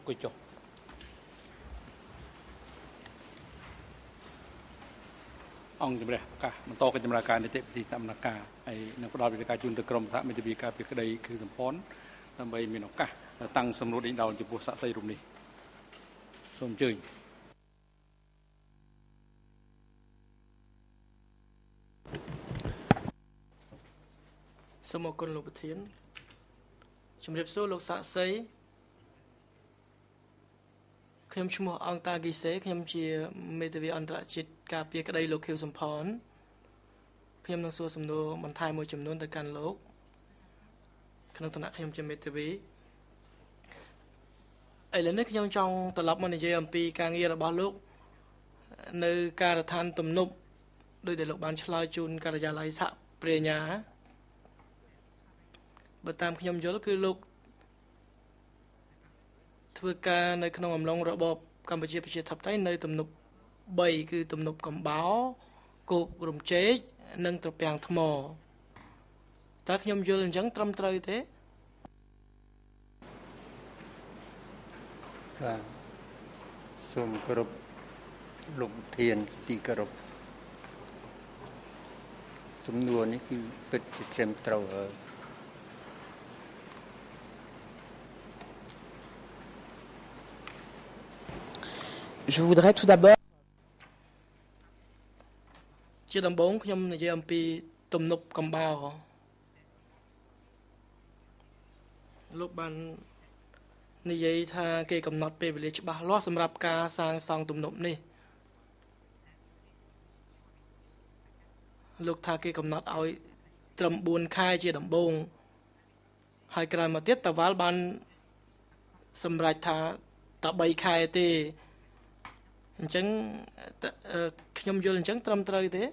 អង្គុយចុះអង្គជំរះឱកាសបន្តកិច្ចដំណើរការនីតិវិធីដំណើរការហើយនឹងផ្ដល់វិធានការជូនទៅក្រុមសហមេធាវីការពីក្តីគឺសម្ព័ន្ធដើម្បីមានឱកាសតាំងសំណួរដេញដោលចំពោះសាក្សីរូបនេះសូមអញ្ជើញសូមអរគុណលោកប្រធានជំរាបសួរលោកសាក្សីខ្ញុំឈ្មោះអង្គតាគីសេខ្ញុំជាមេធាវីអន្តរជាតិការពារក្តីលោកខៀវសំផនខ្ញុំនឹងសួរសំណួរបន្ថែមមួយចំនួនទៅកាន់លោកក្នុងឋានៈខ្ញុំជាមេធាវីឥឡូវនេះខ្ញុំចង់ត្រឡប់មកនិយាយអំពីការងាររបស់លោកនៅការដ្ឋានទំនប់ដោយដែលលោកបានឆ្លើយជូនការិយាល័យសហប្រញ្ញាបើតាមខ្ញុំយល់គឺលោកធ្វើការនៅក្នុងអំឡុងរបបកម្ពុជាប្រជាធិបតេយ្យនៅទំនប់3គឺទំនប់កំបោរគោករំជែកនិងត្រពាំងថ្មតើខ្ញុំយល់អញ្ចឹងត្រឹមត្រូវទេបាទសូមគោរពលោកប្រធានទីគោរពសំណួរនេះគឺពិតជាត្រឹមត្រូវហើយ Je voudrais tout d'abord ជាដំបូងខ្ញុំនិយាយអំពីទំនប់កំបោរលោកបាននិយាយថាគេកំណត់ពេលវេលាច្បាស់លាស់សម្រាប់ការសាងសង់ទំនប់នេះលោកថាគេកំណត់ឲ្យត្រឹម4ខែជាដំបូងហើយក្រោយមកទៀតតាវ៉ាល់បានសម្រេចថាតែ3ខែទេអញ្ចឹងខ្ញុំយល់អញ្ចឹងត្រឹមត្រូវទេ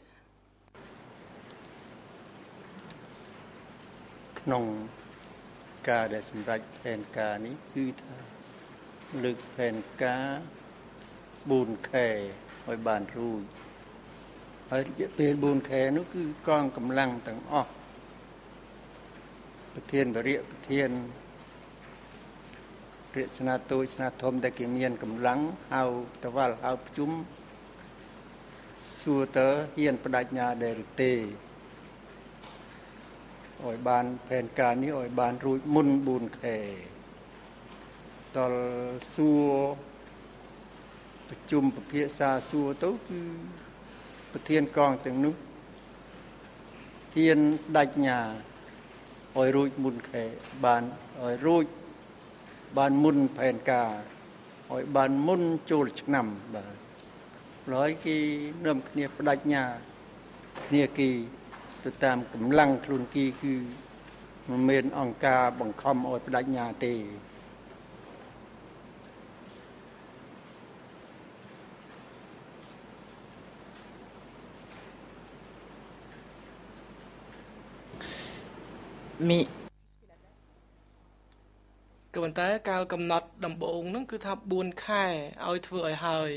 ក្នុងការដែលសម្រេចផែនការនេះគឺថាលើកផែនការ4ខែឲ្យបានរួចហើយរយៈពេល4ខែនោះគឺកងកម្លាំងទាំងអស់ប្រធានវរៈប្រធានរាជស្នាតូចស្នាធំដែលគេមានកម្លាំងហៅតវ៉ាល់ហៅប្រជុំសួរតើហ៊ានបដិញ្ញាដែរឬទេឲ្យបានផែនការនេះឲ្យបានរួចមុន4ខែដល់សួរប្រជុំពិភាក្សាសួរទៅគឺប្រធានកងទាំងនោះហ៊ានបដិញ្ញាឲ្យរួចមុនខែបានឲ្យរួចបានមុនផែនការឲ្យបានមុនចូលឆ្នាំបាទហើយគេនាំគ្នាបដិញ្ញាគ្នាគេទៅតាមកម្លាំងខ្លួនគេគឺមិនមែនអង្គការបង្ខំឲ្យបដិញ្ញាទេមីក៏ប៉ុន្តែកាលកំណត់ដំបូងហ្នឹងគឺថា4ខែឲ្យធ្វើឲ្យហើយ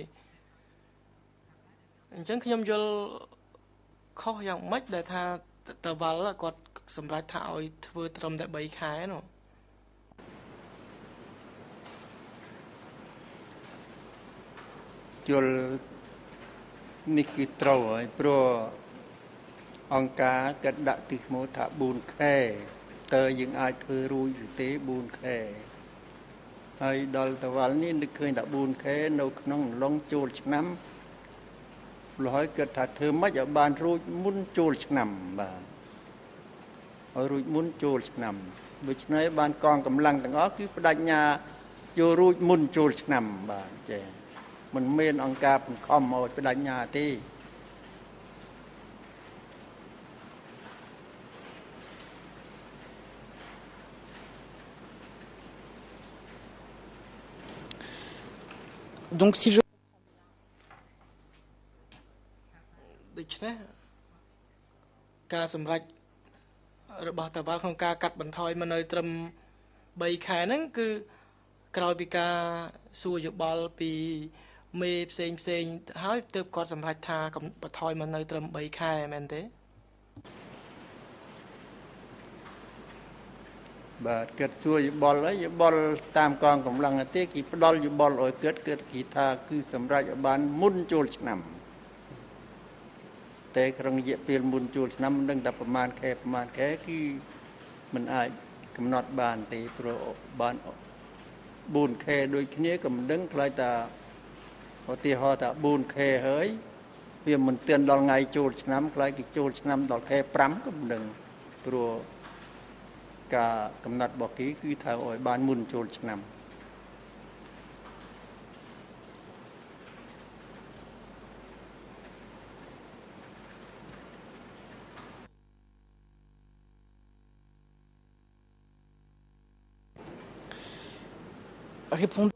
អញ្ចឹងខ្ញុំយល់ខុសយ៉ាងម៉េចដែលថាតាវ៉ាល់គាត់សម្រេចថាឲ្យធ្វើត្រឹមតែ3ខែនោះយល់នេះគឺត្រូវហើយព្រោះអង្គការគាត់ដាក់ទីឈ្មោះថា4ខែតើយើងអាចធ្វើរួចឬទេ4ខែហើយដល់តាវ៉ាល់នេះនឹកឃើញថា4ខែនៅក្នុងឡុងចូលឆ្នាំលហើយគាត់ថាធ្វើម៉េចឲ្យបានរួចមុនចូលឆ្នាំបាទឲ្យរួចមុនចូលឆ្នាំដូច្នេះបានកងកម្លាំងទាំងអស់គឺបដិញ្ញាយករួចមុនចូលឆ្នាំបាទចេះមិនមែនអង្គការបង្ខំឲ្យបដិញ្ញាទេ Donc si je ដូច្នេះការសម្រេចរបស់តាវ៉ាល់ក្នុងការកាត់បន្ថយមកនៅត្រឹម3ខែហ្នឹងគឺក្រោយពីការសួរយោបល់ពីមេផ្សេងហើយទើបគាត់សម្រេចថាបន្ថយមកនៅត្រឹម3ខែមែនទេបាទគិតសួរយោបល់ហើយយោបល់តាមកងកម្លាំងទេគេផ្ដល់យោបល់ឲ្យគិតគេថាគឺសម្រាប់ឲ្យបានមុនចូលឆ្នាំតែក្នុងរយៈពេលមុនចូលឆ្នាំមិនដឹងតែប្រមាណខែគឺមិនអាចកំណត់បានទេព្រោះបាន4ខែដូចគ្នាក៏មិនដឹងខ្លាចថាឧទាហរណ៍ថា4ខែហើយវាមិនទាន់ដល់ថ្ងៃចូលឆ្នាំខ្លាចគេចូលឆ្នាំដល់ខែ5ក៏មិនដឹងព្រោះការកំណត់របស់គេគឺថាឲ្យបានមុនចូលឆ្នាំ Répondez.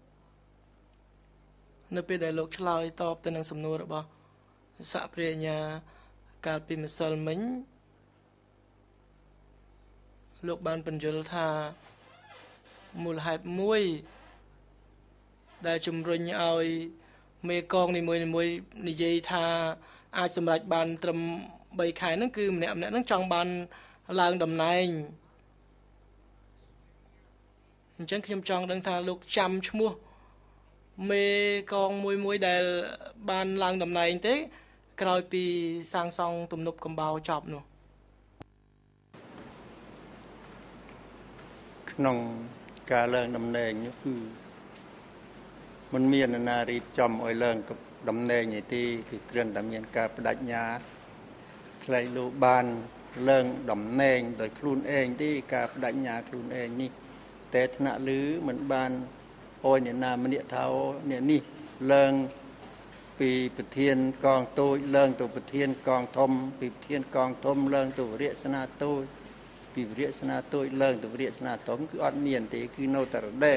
នៅពេលដែលលោកឆ្លើយតបទៅនឹងសំណួររបស់សហប្រញ្ញាកាលពីម្សិលមិញលោកបានបញ្យល់ថាមូលហេតុមួយដែលជំរុញឲ្យមេកងនីមួយៗនិយាយថាអាចសម្រេចបានត្រឹម3ខែហ្នឹងគឺម្នាក់ៗហ្នឹងចង់បានឡើងតំណែងអញ្ចឹងខ្ញុំចង់ដឹងថាលោកចាំឈ្មោះមេកងមួយដែលបានឡើងតំណែងទេក្រោយពីសាងសង់ទំនប់កំបោរចប់នោះក្នុងការឡើងតំណែងនោះគឺមិនមាននរណារៀបចំឲ្យឡើងតំណែងទេគឺគ្រាន់តែមានការបដិញ្ញាថ្លែងលោកបានឡើងតំណែងដោយខ្លួនឯងទេការបដិញ្ញាខ្លួនឯងនេះតែថ្នាក់ឮមិនបានអោយអ្នកណាម្នាក់ថាអ្នកនេះឡើងពីប្រធានកងតូចឡើងទៅប្រធានកងធំពីប្រធានកងធំឡើងទៅវរៈស្នាតូចពីវរៈស្នាតូចឡើងទៅវរៈស្នាធំគឺអត់មានទេគឺនៅតែរដែល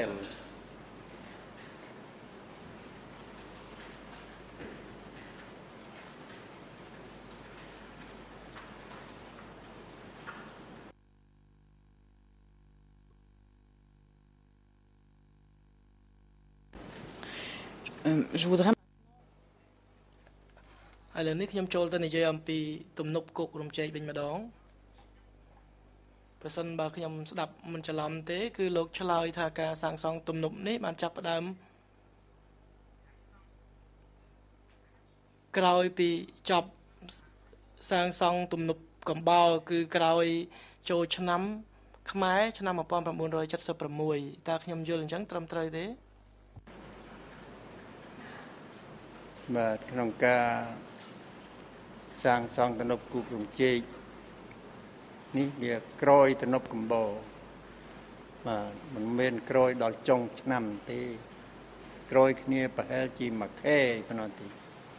Je voudrais ឥឡូវនេះខ្ញុំចូលទៅនិយាយអំពីទំនប់គោករំជែកវិញម្ដងប្រសិនបើខ្ញុំស្ដាប់មិនច្រឡំទេគឺលោកឆ្លើយថាការសាងសង់ទំនប់នេះបានចាប់ផ្ដើមក្រោយពីចប់សាងសង់ទំនប់កំបោរគឺក្រោយចូលឆ្នាំខ្មែរឆ្នាំ1976តើខ្ញុំយល់អញ្ចឹងត្រឹមត្រូវទេបាទក្នុងការសាងសង់ទំនប់គូរំជែកនេះវាក្រោយទំនប់កំបោរបាទមិនមែនក្រោយដល់ចុងឆ្នាំទេក្រោយគ្នាប្រហែលជាមួយខែប៉ុណ្ណោះទេ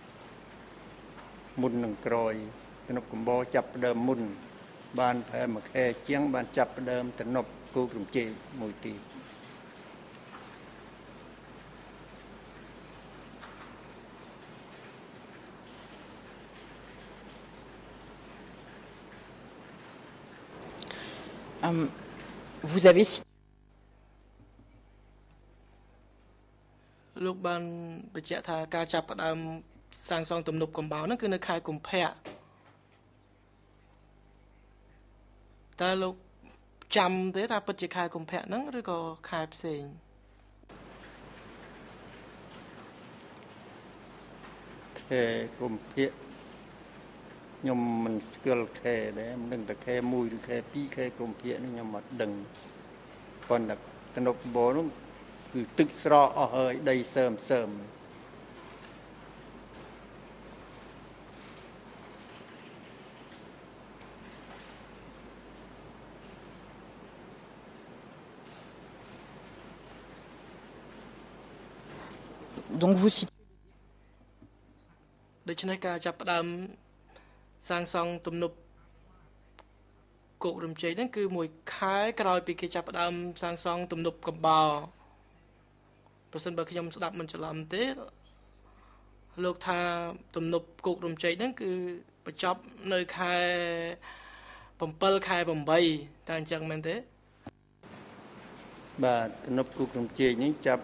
មុននឹងក្រោយទំនប់កំបោរចាប់ផ្ដើមមុនបានប្រហែលមួយខែជាងបានចាប់ផ្ដើមទំនប់គូរំជែកមួយទី vous avez cité លោកបានបញ្ជាក់ថាការចាប់ផ្ដើមសាងសង់ទំនប់កំបោរហ្នឹងគឺនៅខែកុម្ភៈតើលោកចាំទេថាពិតជាខែកុម្ភៈហ្នឹងឬក៏ខែផ្សេងខែកុម្ភៈខ្ញុំមិនស្គាល់ខែដែរមិនដឹងតែខែ1ឬខែ2ខែកុម្ភៈនេះខ្ញុំអត់ដឹងប៉ុន្តែទំនប់កំបោរនោះគឺទឹកស្រកអស់ហើយដីសើមសើម donc vous citez ដូច្នេះការចាប់ផ្ដើមសាងសង់ទំនប់គោករំជែកហ្នឹងគឺមួយខែក្រោយពីគេចាប់ផ្ដើមសាងសង់ទំនប់កំបោរប្រសិនបើខ្ញុំស្ដាប់មិនច្រឡំទេលោកថាទំនប់គោករំជែកហ្នឹងគឺបញ្ចប់នៅខែ7ខែ8តើអញ្ចឹងមែនទេបាទទំនប់គោករំជែកនេះចាប់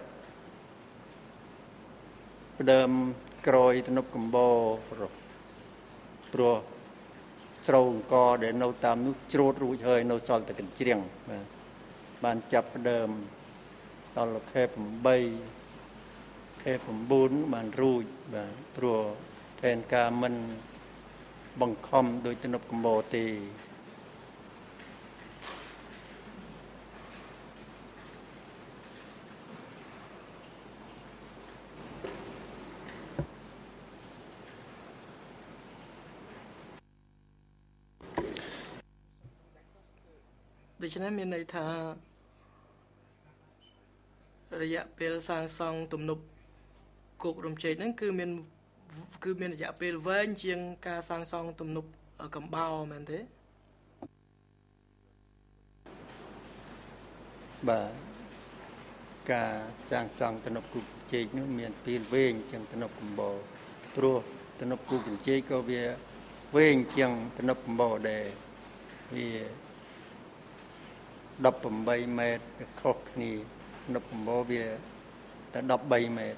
ផ្ដើមក្រោយទំនប់កំបោរព្រោះស្រូវអង្គដែលនៅតាមនោះច្រូតរួចហើយនៅសល់តែកញ្ជ្រៀងបាទបានចាប់ផ្ដើមដល់ខែ8ខែ9បានរួចបាទព្រោះផែនការមិនបង្ខំដោយទំនប់កម្ពុជាទេដូច្នេះមានន័យថារយៈពេលសាងសង់ទំនប់គោករំជែកហ្នឹងគឺមានរយៈពេលវែងជាងការសាងសង់ទំនប់កំបោរមែនទេបាទការសាងសង់ទំនប់គូកញ្ជែកនោះមានពេលវែងជាងទំនប់កំបោរព្រោះទំនប់គូកញ្ជែកក៏វាវែងជាងទំនប់កំបោរដែរវា 18 ម៉ែត្រខុសគ្នាទំនប់កំបោរវាតែ13 ម៉ែត្រ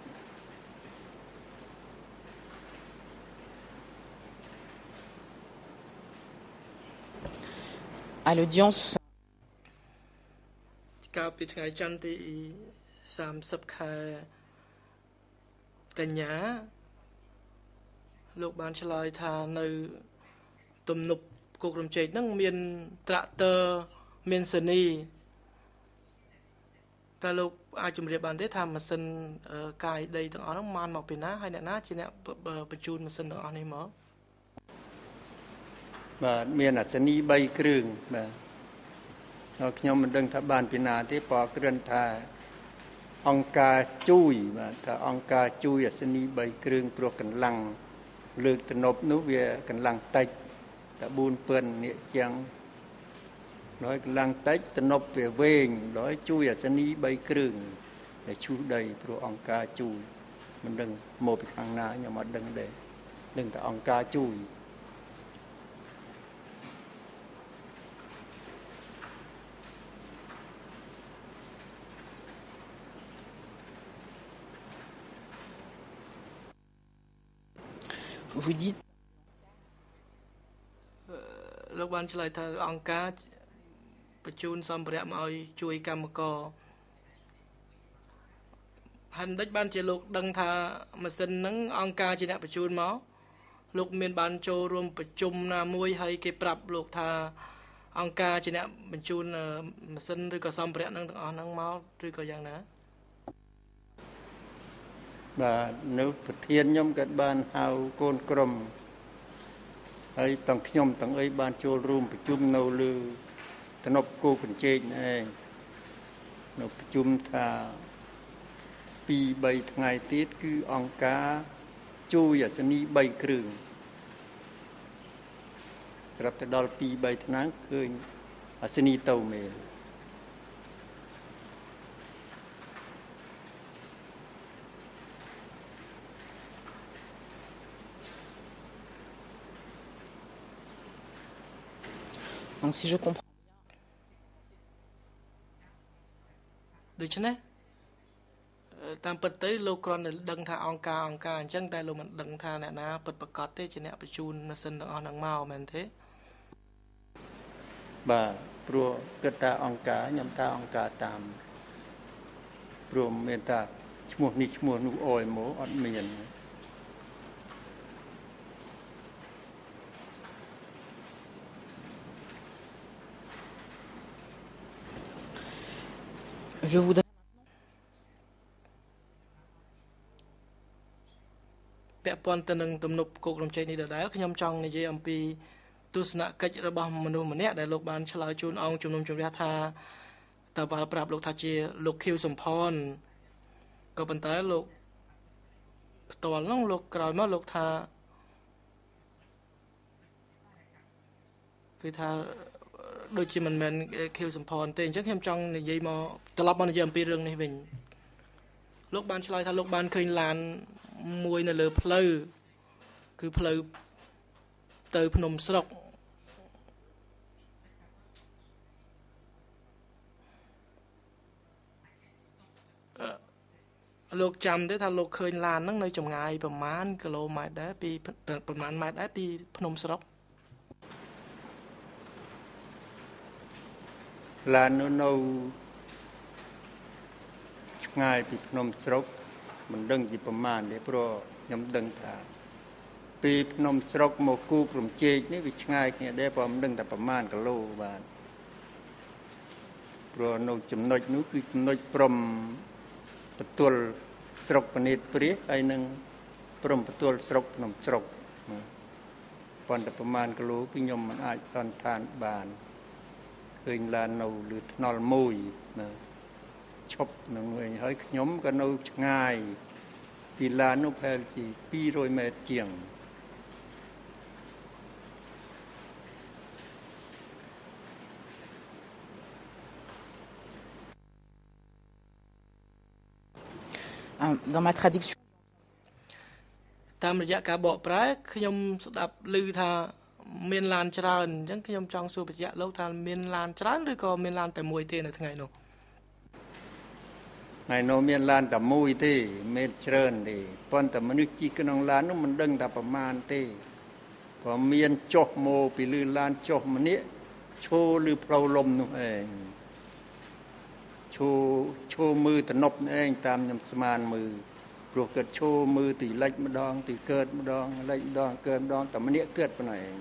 À l'audience កាលពីថ្ងៃច័ន្ទទី30 ខែកញ្ញាលោកបានឆ្លើយថានៅទំនប់គោករំជែកហ្នឹងមានត្រាក់ទ័រមានសេនីតើលោកអាចជម្រាបបានទេថាម៉ាស៊ីនកាយដីទាំងអស់ហ្នឹងបានមកពីណាហើយអ្នកណាជាអ្នកបញ្ជូនម៉ាស៊ីនទាំងអស់នេះមកបាទមានអសនី3គ្រឿងបាទហើយខ្ញុំមិនដឹងថាបានពីណាទេព្រោះគ្រាន់ថាអង្គការជួយបាទថាអង្គការជួយអសនី3គ្រឿងព្រោះកន្លងលើកទំនប់នោះវាកន្លងតិចតែ4ពិននេះជាងហើយកន្លងតិចទំនប់វាវែងហើយជួយអសនី3គ្រឿងដែលឈូសដីព្រោះអង្គការជួយមិនដឹងមកពីខាងណាខ្ញុំអត់ដឹងដែរដឹងតែអង្គការជួយ vous dites លោកបានឆ្លើយថាអង្គការបញ្ជូនសម្ភារៈមកឲ្យជួយកម្មករហើយមិនដេចបានជាលោកដឹងថាម៉ាស៊ីនហ្នឹងអង្គការជាអ្នកបញ្ជូនមកលោកមានបានចូលរួមប្រជុំណាមួយហើយគេប្រាប់លោកថាអង្គការជាអ្នកបញ្ជូនម៉ាស៊ីនឬក៏សម្ភារៈហ្នឹងទាំងអស់ហ្នឹងមកឬក៏យ៉ាងណាបាទនៅប្រធានខ្ញុំក៏បានហៅកូនក្រុមហើយទាំងខ្ញុំទាំងអីបានចូលរួមប្រជុំនៅលើទំនប់គោកញ្ជែកឯងនៅប្រជុំថា2-3 ថ្ងៃទៀតគឺអង្គការជួយអសនី3គ្រឿងត្រាប់តែដល់2-3 ថ្ងៃឃើញអសនីទៅមែន donc si je comprends ដូច្នេះតាមពិតទៅលោកគ្រាន់តែដឹងថាអង្គការអញ្ចឹងតែលោកមិនដឹងថាអ្នកណាពិតប្រាកដទេជាអ្នកបញ្ជូនម៉ាស៊ីនទាំងអស់ហ្នឹងមកមែនទេបាទព្រោះគិតថាអង្គការខ្ញុំថាអង្គការតាមព្រោះមានថាឈ្មោះនេះឈ្មោះនោះអយមកអត់មាន je voudrais ពាក់ព័ន្ធទៅនឹងទំនប់គោករំជែកនេះដដែលខ្ញុំចង់និយាយអំពីទស្សនកិច្ចរបស់មនុស្សម្នាក់ដែលលោកបានឆ្លើយជូនអង្គជំនុំជម្រះថាតើវល់ប្រាប់លោកថាជាលោកខៀវសំផនក៏ប៉ុន្តែលោកផ្ទាល់ហ្នឹងលោកក្រោយមកលោកថាគឺថាដូចជាមិនមែនខៀវសំផនទេអញ្ចឹងខ្ញុំចង់និយាយមកត្រឡប់មកនិយាយអំពីរឿងនេះវិញលោកបានឆ្លើយថាលោកបានឃើញឡានមួយនៅលើផ្លូវគឺផ្លូវទៅភ្នំស្រុកលោកចាំទេថាលោកឃើញឡានហ្នឹងនៅចម្ងាយប្រមាណគីឡូម៉ែត្រដែរពីប្រមាណម៉ែត្រដែរពីភ្នំស្រុកឡាននៅง่ายปีพนมสรกมันดึงจีประมาณเดี๋ยวเพราะยำดึงถาปีพนมสรกโมกูกลุ่มเจกนี่วิชง่ายเนี่ยได้พอมันดึงแต่ประมาณกับโลบาทเพราะเราจำนวนนู้คือจำนวนปรมประตูสรกปนิดปริไอ้หนึ่งปรมประตูสรกพนมสรกปอนแต่ประมาณกับโลพิยมมันอาจสันทานบานเคยลานเอาหรือทนอลมุยชอบหนึ่งเลยเฮ้ยขยมกันเอาง่ายปีลานเอาแพลจีปีโรยเมตเจียง dans ma traduction តាមរយៈការបកប្រែខ្ញុំស្ដាប់ឮថាមានឡានច្រើនអញ្ចឹងខ្ញុំចង់សួរបញ្ជាក់លោកថាមានឡានច្រើនឬក៏មានឡានតែមួយទេនៅថ្ងៃនោះថ្ងៃនោះមានឡានតែមួយទេមានច្រើនទេប៉ុន្តែមនុស្សជិះក្នុងឡាននោះមិនដឹងថាប្រមាណទេព្រោះមានចុះមកពីលឺឡានចុះម្នាក់ឈោឬផ្លូវលំនោះឯងឈោมือតំណប់ឯងតាមខ្ញុំស្មានមើលព្រោះគាត់ឈោมือទីលិចម្ដងទីកើតម្ដងលិចម្ដងកើតម្ដងតែម្នាក់កើតប៉ុណ្ណឹងឯង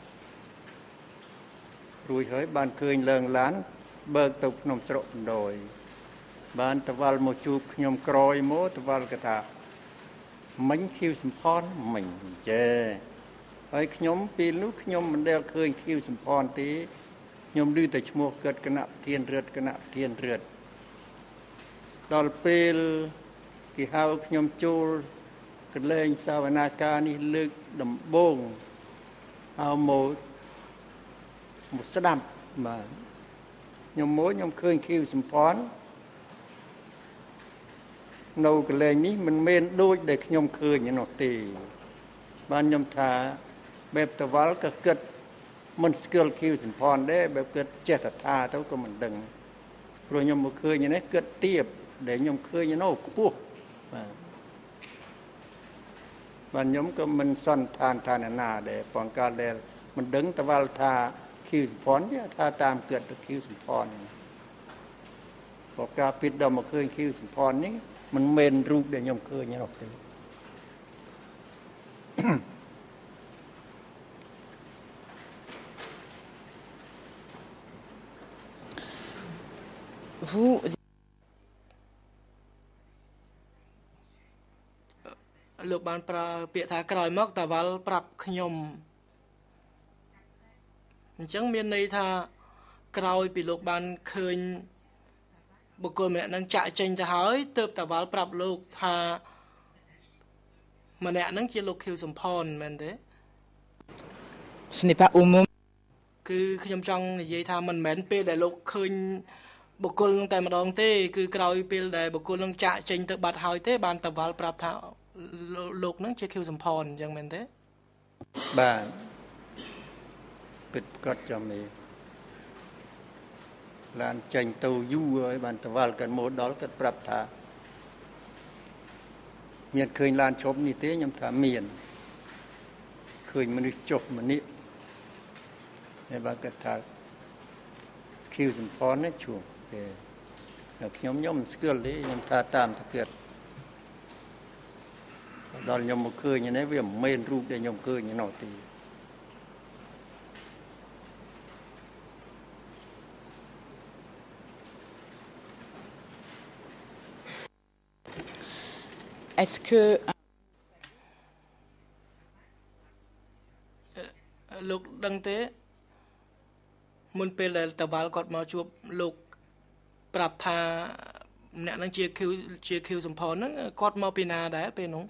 រួចហើយបានឃើញឡើងឡានបើកទៅភ្នំស្រកបណ្ដោយបានតវល់មកជួបខ្ញុំក្រោយមកតវល់ក៏ថាមិញខៀវសំផនមិញចេហើយខ្ញុំពេលនោះខ្ញុំមិនដែលឃើញខៀវសំផនទេខ្ញុំឮតែឈ្មោះកើតគណៈប្រធានរឹតដល់ពេលគេហៅខ្ញុំចូលកន្លែងសាវនាការនេះលើកដំបូងเอาមកស្ដាប់បាទខ្ញុំឃើញខៀវសំផននៅកន្លែងនេះមិនមែនដូចដែលខ្ញុំឃើញនោះទេបានខ្ញុំថាបែបតវល់ក៏គិតមិនស្គាល់ខៀវសំផនដែរបែបគិតចេះតែថាទៅក៏មិនដឹងព្រោះខ្ញុំមកឃើញនេះគិតទៀបដែលខ្ញុំឃើញនោះខ្ពស់បាទខ្ញុំក៏មិនសន្តានថាណាដែរប៉ុន្តែកាលដែលមិនដឹងតវល់ថាខៀវសំផនទេថាតាមគិតទៅខៀវសំផនព្រោះការពិតដល់មកឃើញខៀវសំផននេះមិនមែនរូបដែលខ្ញុំឃើញនោះទេ vous លោកបានប្រើពាក្យថាក្រោយមកតាវល់ប្រាប់ខ្ញុំអញ្ចឹងមានន័យថាក្រោយពីលោកបានឃើញបុគ្គលម្នាក់នឹងចាក់ចេញទៅហើយទើបតាវល់ប្រាប់លោកថាម្នាក់នឹងជាលោកខៀវសំផនមែនទេ ce n'est pas au moment គឺខ្ញុំចង់និយាយថាមិនមែនពេលដែលលោកឃើញបុគ្គលនឹងតែម្ដងទេគឺក្រោយពេលដែលបុគ្គលនឹងចាក់ចេញទៅបាត់ហើយទេបានតាវល់ប្រាប់ថាលោកនឹងជាខៀវសំផនអញ្ចឹងមែនទេបាទពិតប្រកបចាំនេះឡានចេញទៅយូរហើយបានតវល់កាន់មកដល់គាត់ប្រាប់ថាមានឃើញឡានឈប់នេះទេខ្ញុំថាមានឃើញមនុស្សចុះម្នាក់ហើយបាទគាត់ថាខៀវសំផននេះជួទេខ្ញុំមិនស្គាល់ទេខ្ញុំថាតាមតែគាត់ដល់ខ្ញុំមកឃើញនេះវាមិនមែនរូបដែលខ្ញុំឃើញនោះទេ est-ce que លោកដឹងទេមុនពេលដែលតាវល់គាត់មកជួបលោកប្រាប់ថាម្នាក់នឹងជាខៀវសំផនហ្នឹងគាត់មកពីណាដែរពេលនោះ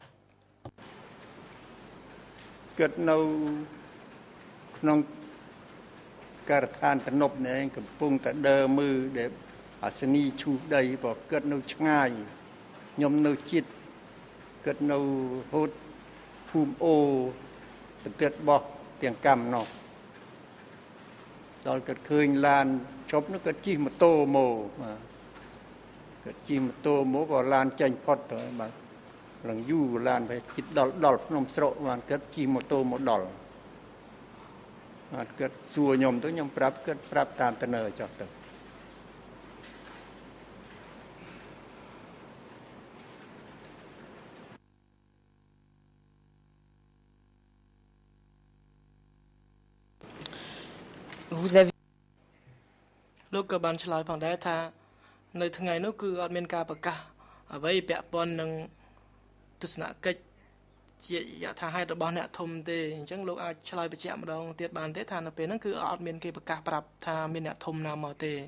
គាត់នៅក្នុងការដ្ឋានទំនប់នេះកំពុងតែដើរមើលដែលអាសនីឈូសដីព្រោះគាត់នៅឆ្ងាយខ្ញុំនៅជាតិគាត់នៅហូតភូមិអូប្រទេសបោះទាំងកម្មនោះដល់គាត់ឃើញឡានឈប់នោះគាត់ជិះម៉ូតូមកបាទគាត់ជិះម៉ូតូមកក៏ឡានចេញផុតទៅបាទឡើងយូរឡានទៅជិះដល់ភ្នំស្រកបានគាត់ជិះម៉ូតូមកដល់បាទគាត់សួរខ្ញុំទៅខ្ញុំប្រាប់គាត់ប្រាប់តាមតនើចោះទៅ vous avez លោកក៏បានឆ្លើយផងដែរថានៅថ្ងៃនោះគឺអត់មានការប្រកាសអ្វីពាក់ព័ន្ធនឹងទស្សនកិច្ចជាយថាហេតុរបស់អ្នកធំទេអញ្ចឹងលោកអាចឆ្លើយបញ្ជាក់ម្ដងទៀតបានទេថានៅពេលហ្នឹងគឺអត់មានគេប្រកាសប្រាប់ថាមានអ្នកធំណាមកទេ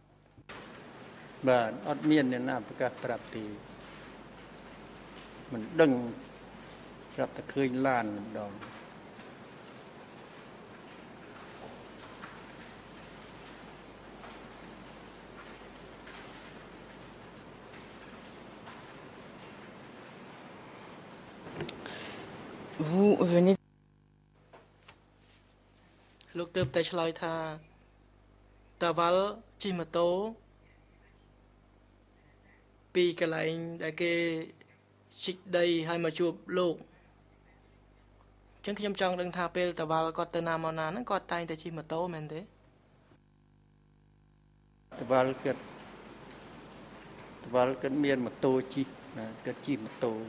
បាទអត់មានអ្នកណាប្រកាសប្រាប់ទេមិនដឹងប្រាប់តែឃើញឡានម្ដង vous venez លោកទើបតែឆ្លើយថាតាវ៉ាល់ជិះម៉ូតូពីកន្លែងដែលគេជីកដីឲ្យមកជួបលោកអញ្ចឹងខ្ញុំចង់ដឹងថាពេលតាវ៉ាល់គាត់ទៅណាមកណាហ្នឹងគាត់តែងតែជិះម៉ូតូមែនទេតាវ៉ាល់គាត់មានម៉ូតូជិះណាគាត់ជិះម៉ូតូ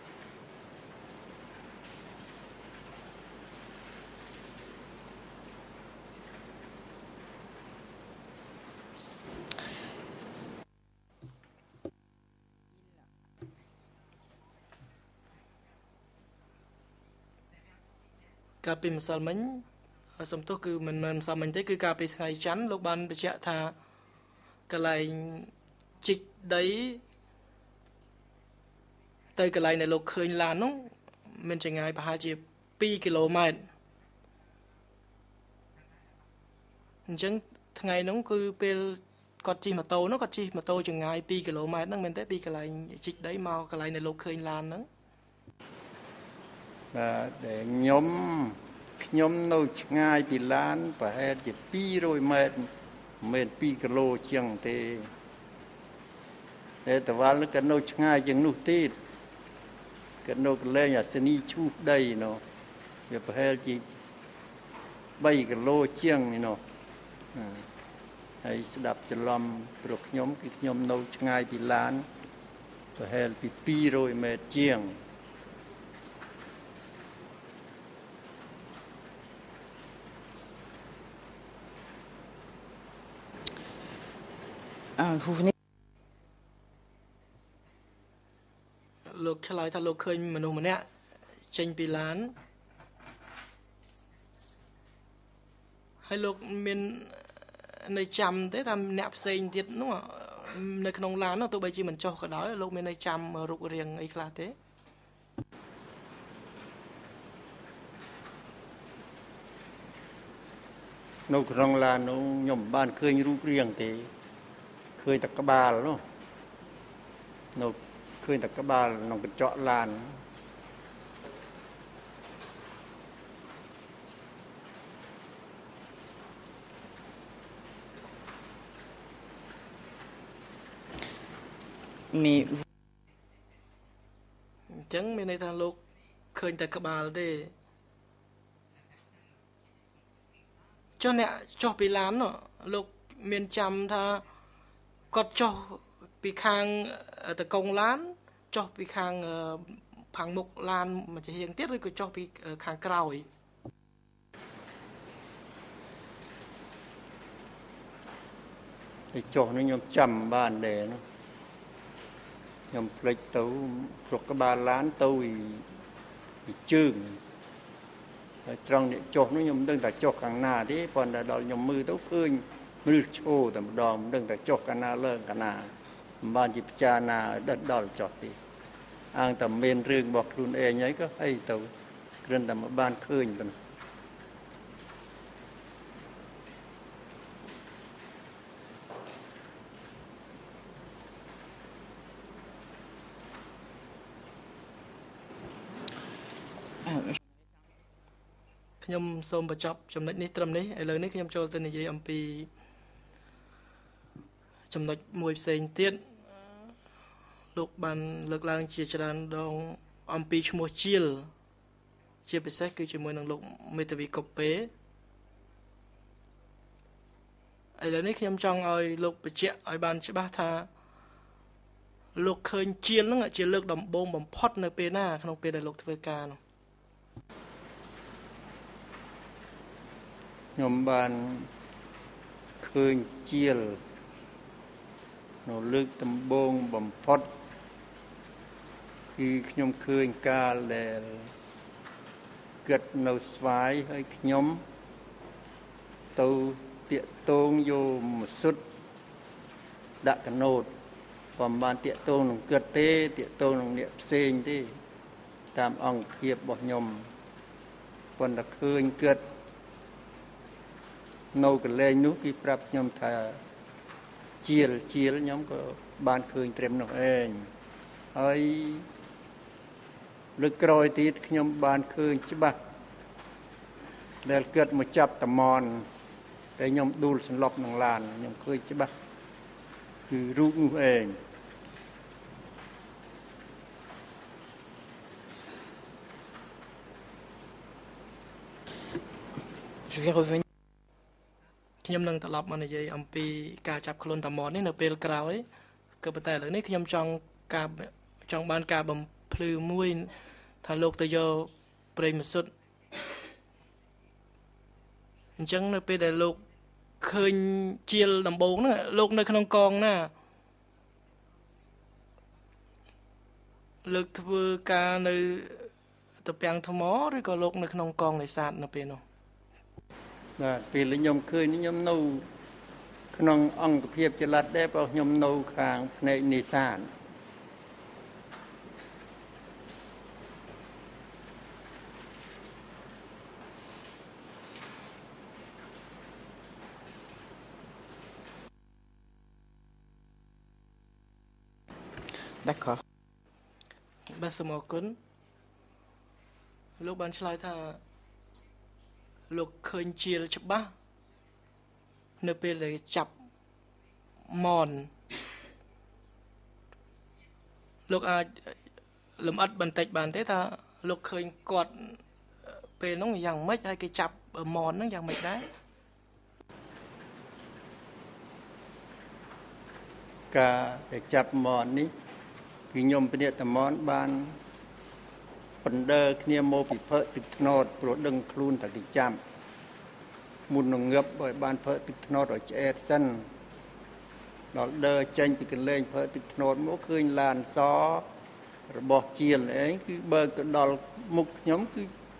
កាលពីម្សិលមិញសំទោសគឺមិនមែនម្សិលមិញទេគឺកាលពីថ្ងៃច័ន្ទលោកបានបញ្ជាក់ថាកន្លែងជីកដីទៅកន្លែងដែលលោកឃើញឡាននោះមានចម្ងាយប្រហែលជា2គីឡូម៉ែត្រអញ្ចឹងថ្ងៃនោះគឺពេលគាត់ជិះម៉ូតូនោះគាត់ជិះម៉ូតូចម្ងាយ2គីឡូម៉ែត្រហ្នឹងមែនទេពីកន្លែងជីកដីមកកន្លែងដែលលោកឃើញឡានហ្នឹងបាទដែលខ្ញុំនៅឆ្ងាយពីឡានប្រហែលជា200ម៉ែត្រមិន2គីឡូជាងទេតែតវ៉ាល់ក៏នៅឆ្ងាយជាងនោះទៀតក៏នៅកន្លែងអាសនីឈូសដីនោះវាប្រហែលជា3គីឡូជាងនេះនោះហើយស្ដាប់ច្រឡំព្រោះខ្ញុំគឺខ្ញុំនៅឆ្ងាយពីឡានប្រហែលពី200ម៉ែត្រជាង vous venez លោកឆ្លើយថាលោកឃើញមនុស្សម្នាក់ចេញពីឡានហើយលោកមាននៅចាំទេថាអ្នកផ្សេងទៀតនោះនៅក្នុងឡាននោះទោះបីជាមិនចុះក៏ដោយលោកមាននៅចាំរូបរាងអីខ្លះទេនៅក្នុងឡាននោះខ្ញុំបានឃើញរូបរាងទេឃើញតែក្បាលនោះនៅឃើញតែក្បាលក្នុងកញ្ចក់ឡាន mais អញ្ចឹងមានន័យថាលោកឃើញតែក្បាលទេចុះអ្នកចុះពីឡាននោះលោកមានចាំថាគាត់ចុះពីខាងតកងឡានចុះពីខាងផាំងមុខឡានមួយជាងទៀតឬក៏ចុះពីខាងក្រោយ cái chỗ nó nhom chầm bàn đề nó nhom plek tấu thuộc cái ba lán tấu thì trường trong địa chỗ nó nhom đừng tại chỗ càng na thế còn là đòi nhom mưa tấu khơi mưa trô tầm đòn đừng tại chỗ càng na lơ càng na bàn chỉ cha na đất đòn chọt đi ăn tầm bên rừng bọc luôn e nhấy có hay tấu gần tầm ban khơi tầm ខ្ញុំសូមបញ្ចប់ចំណុចនេះត្រឹមនេះឥឡូវនេះខ្ញុំចូលទៅនិយាយអំពីចំណុចមួយផ្សេងទៀតលោកបានលើកឡើងជាច្រើនដងអំពីឈ្មោះជាលជាពិសេសគឺជាមួយនឹងលោកមេធាវីកូពេឥឡូវនេះខ្ញុំចង់ឲ្យលោកបញ្ជាក់ឲ្យបានច្បាស់ថាលោកឃើញជាលហ្នឹងជាលើកដំបូងបំផុតនៅពេលណាក្នុងពេលដែលលោកធ្វើការនោះ nhom ban ឃើញជាលនៅលើកដំបូងបំផុតគឺខ្ញុំឃើញកាលដែលគិតនៅស្វាយហើយខ្ញុំទៅតាកតងយកមកសុទ្ធដាក់កណូតបំបានតាកតងនឹងគិតទេតាកតងនឹងអ្នកផ្សេងទេតាមអង្គភាពរបស់ខ្ញុំប៉ុន្តែឃើញគិតនៅកន្លែងនោះគេប្រាប់ខ្ញុំថាជាលខ្ញុំក៏បានឃើញត្រឹមនោះឯងហើយលើកក្រោយទៀតខ្ញុំបានឃើញច្បាស់ដែលគិតមកចាប់តំនដែលខ្ញុំដួលសន្លប់ក្នុងឡានខ្ញុំឃើញច្បាស់គឺរូបនោះឯង Je vais revenir. ខ្ញុំនឹងត្រឡប់មកនិយាយអំពីការចាប់ខ្លួនតំននេះនៅពេលក្រោយក៏ប៉ុន្តែឥឡូវនេះខ្ញុំចង់បានការបំភ្លឺមួយថាលោកទៅយកព្រេងម្សុទ្ធអញ្ចឹងនៅពេលដែលលោកឃើញជាលដំបូងហ្នឹងលោកនៅក្នុងកងណាលោកធ្វើការនៅតពាំងថ្មឬក៏លោកនៅក្នុងកងនេសាទនៅពេលនោះបាទពេលខ្ញុំឃើញខ្ញុំនៅក្នុងអង្គភាពចល័តដែរព្រោះខ្ញុំនៅខាងផ្នែកនេសាទ D'accord. បាទសូមអរគុណលោកបានឆ្លើយថាលោកឃើញជាលច្បាស់នៅពេលដែលចាប់មនលោកអាចលំអិតបន្តិចបានទេថាលោកឃើញគាត់ពេលនោះយ៉ាងម៉េចហើយគេចាប់មនហ្នឹងយ៉ាងម៉េចដែរការដែលចាប់មននេះគឺខ្ញុំពនិតមនបានបណ្ដើគ្នាមកពីភើទឹកថ្នោតព្រោះដឹងខ្លួនតែគេចាប់មុននឹងងឹបឲ្យបានភើទឹកថ្នោតឲ្យឆ្អែតសិនដល់ដើចេញពីកន្លែងភើទឹកថ្នោតមកឃើញឡានសរបស់ជាលឯងគឺបើកទៅដល់មុខខ្ញុំគឺ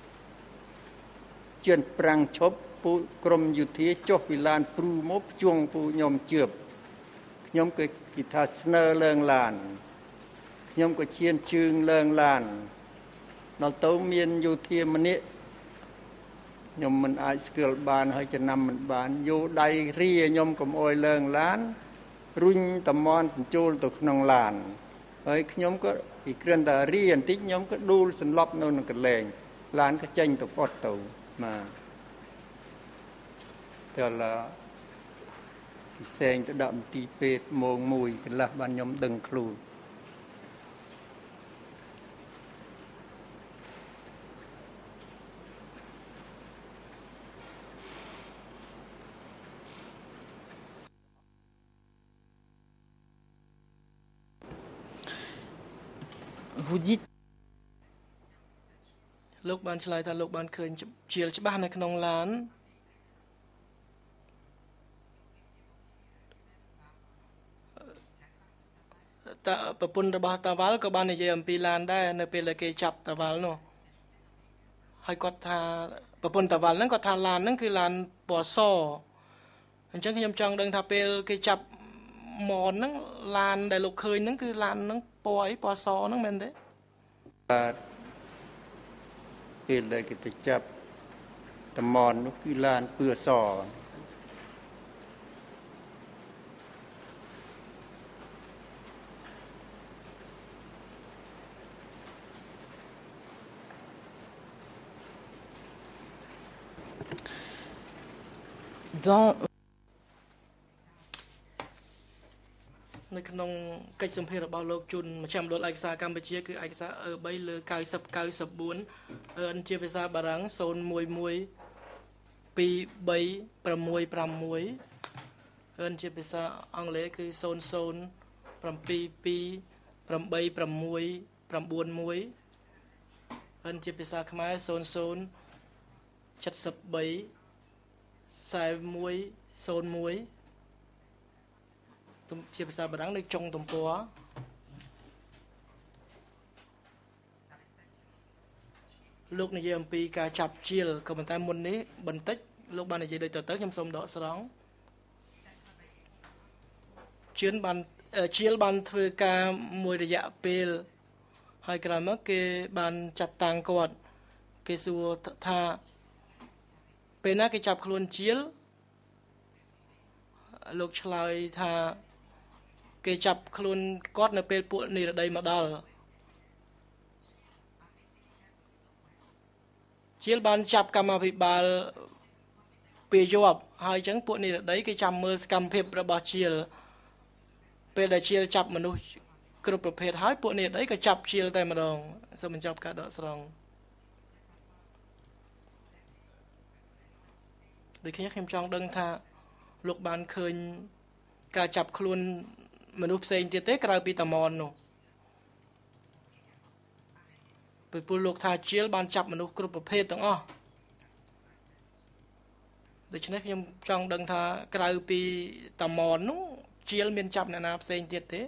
ជឿនប្រាំងឈប់ពូក្រុមយុធាចុះពីឡានព្រូមកភ្ជួងពូខ្ញុំជឿបខ្ញុំក៏គេថាស្នើឡើងឡានខ្ញុំក៏ឈានជើងឡើងឡានដល់ទៅមានយោធាម្នាក់ខ្ញុំមិនអាចស្គាល់បានហើយចំណាំមិនបានយោដៃរីខ្ញុំកុំអោយឡើងឡានរុញតំនបញ្ចូលទៅក្នុងឡានហើយខ្ញុំក៏ពីគ្រាន់តែរីបន្តិចខ្ញុំក៏ដួលសន្លប់នៅនឹងកន្លែងឡានក៏ចេញទៅផុតទៅបាទតែឡាផ្សេងទៅដាក់មន្ទីរពេទ្យម៉ោង1កន្លះបានខ្ញុំដឹងខ្លួន Vous dites លោកបានឆ្លើយថាលោកបានឃើញជាលច្បាស់នៅក្នុងឡានតើប្រពន្ធរបស់តាវ៉ាល់ក៏បាននិយាយអំពីឡានដែរនៅពេលដែលគេចាប់តាវ៉ាល់នោះហើយគាត់ថាប្រពន្ធតាវ៉ាល់ហ្នឹងគាត់ថាឡានហ្នឹងគឺឡានពណ៌សអញ្ចឹងខ្ញុំចង់ដឹងថាពេលគេចាប់មនហ្នឹងឡានដែលលោកឃើញហ្នឹងគឺឡានហ្នឹងពណ៌អីពណ៌សហ្នឹងមែនទេបាទពេលដែលគេទៅចាប់តំននោះគឺឡានពឺស dans នៅក្នុងកិច្ចសម្ភាររបស់លោកជុនមជ្ឈមណ្ឌលឯកសារកម្ពុជាគឺឯកសារ3លើ9094ជាភាសាបារាំង0112356ជាភាសាអង់គ្លេសគឺ007286991ជាភាសាខ្មែរ00734101 ជាភាសាបារាំងនៅចុងទំព័រលោកនិយាយអំពីការចាប់ជាលក៏ប៉ុន្តែមុននេះបន្តិចលោកបាននិយាយដូចទៅខ្ញុំសូមដកស្រង់ជាលបានធ្វើការមួយរយៈពេលហើយក្រោយមកគេបានចាត់តាំងគាត់គេសួរថាពេលណាគេចាប់ខ្លួនជាលលោកឆ្លើយថាគេចាប់ខ្លួនគាត់នៅពេលពួកនិរដីមកដល់ជាលបានចាប់កម្មាភិបាលពេលយប់ហើយអញ្ចឹងពួកនិរដីគេចាំមើលសកម្មភាពរបស់ជាលពេលដែលជាលចាប់មនុស្សគ្រប់ប្រភេទហើយពួកនិរដីក៏ចាប់ជាលតែម្ដងសូមបញ្ចប់ការដកស្រង់ដូចខ្ញុំចង់ដឹងថាលោកបានឃើញការចាប់ខ្លួនមនុស្សផ្សេងទៀតទេក្រៅពីតាម៉ននោះពេលពលលោកថាជាលបានចាប់មនុស្សគ្រប់ប្រភេទទាំងអស់ដូច្នេះខ្ញុំចង់ដឹងថាក្រៅពីតាម៉ននោះជាលមានចាប់អ្នកណាផ្សេងទៀតទេ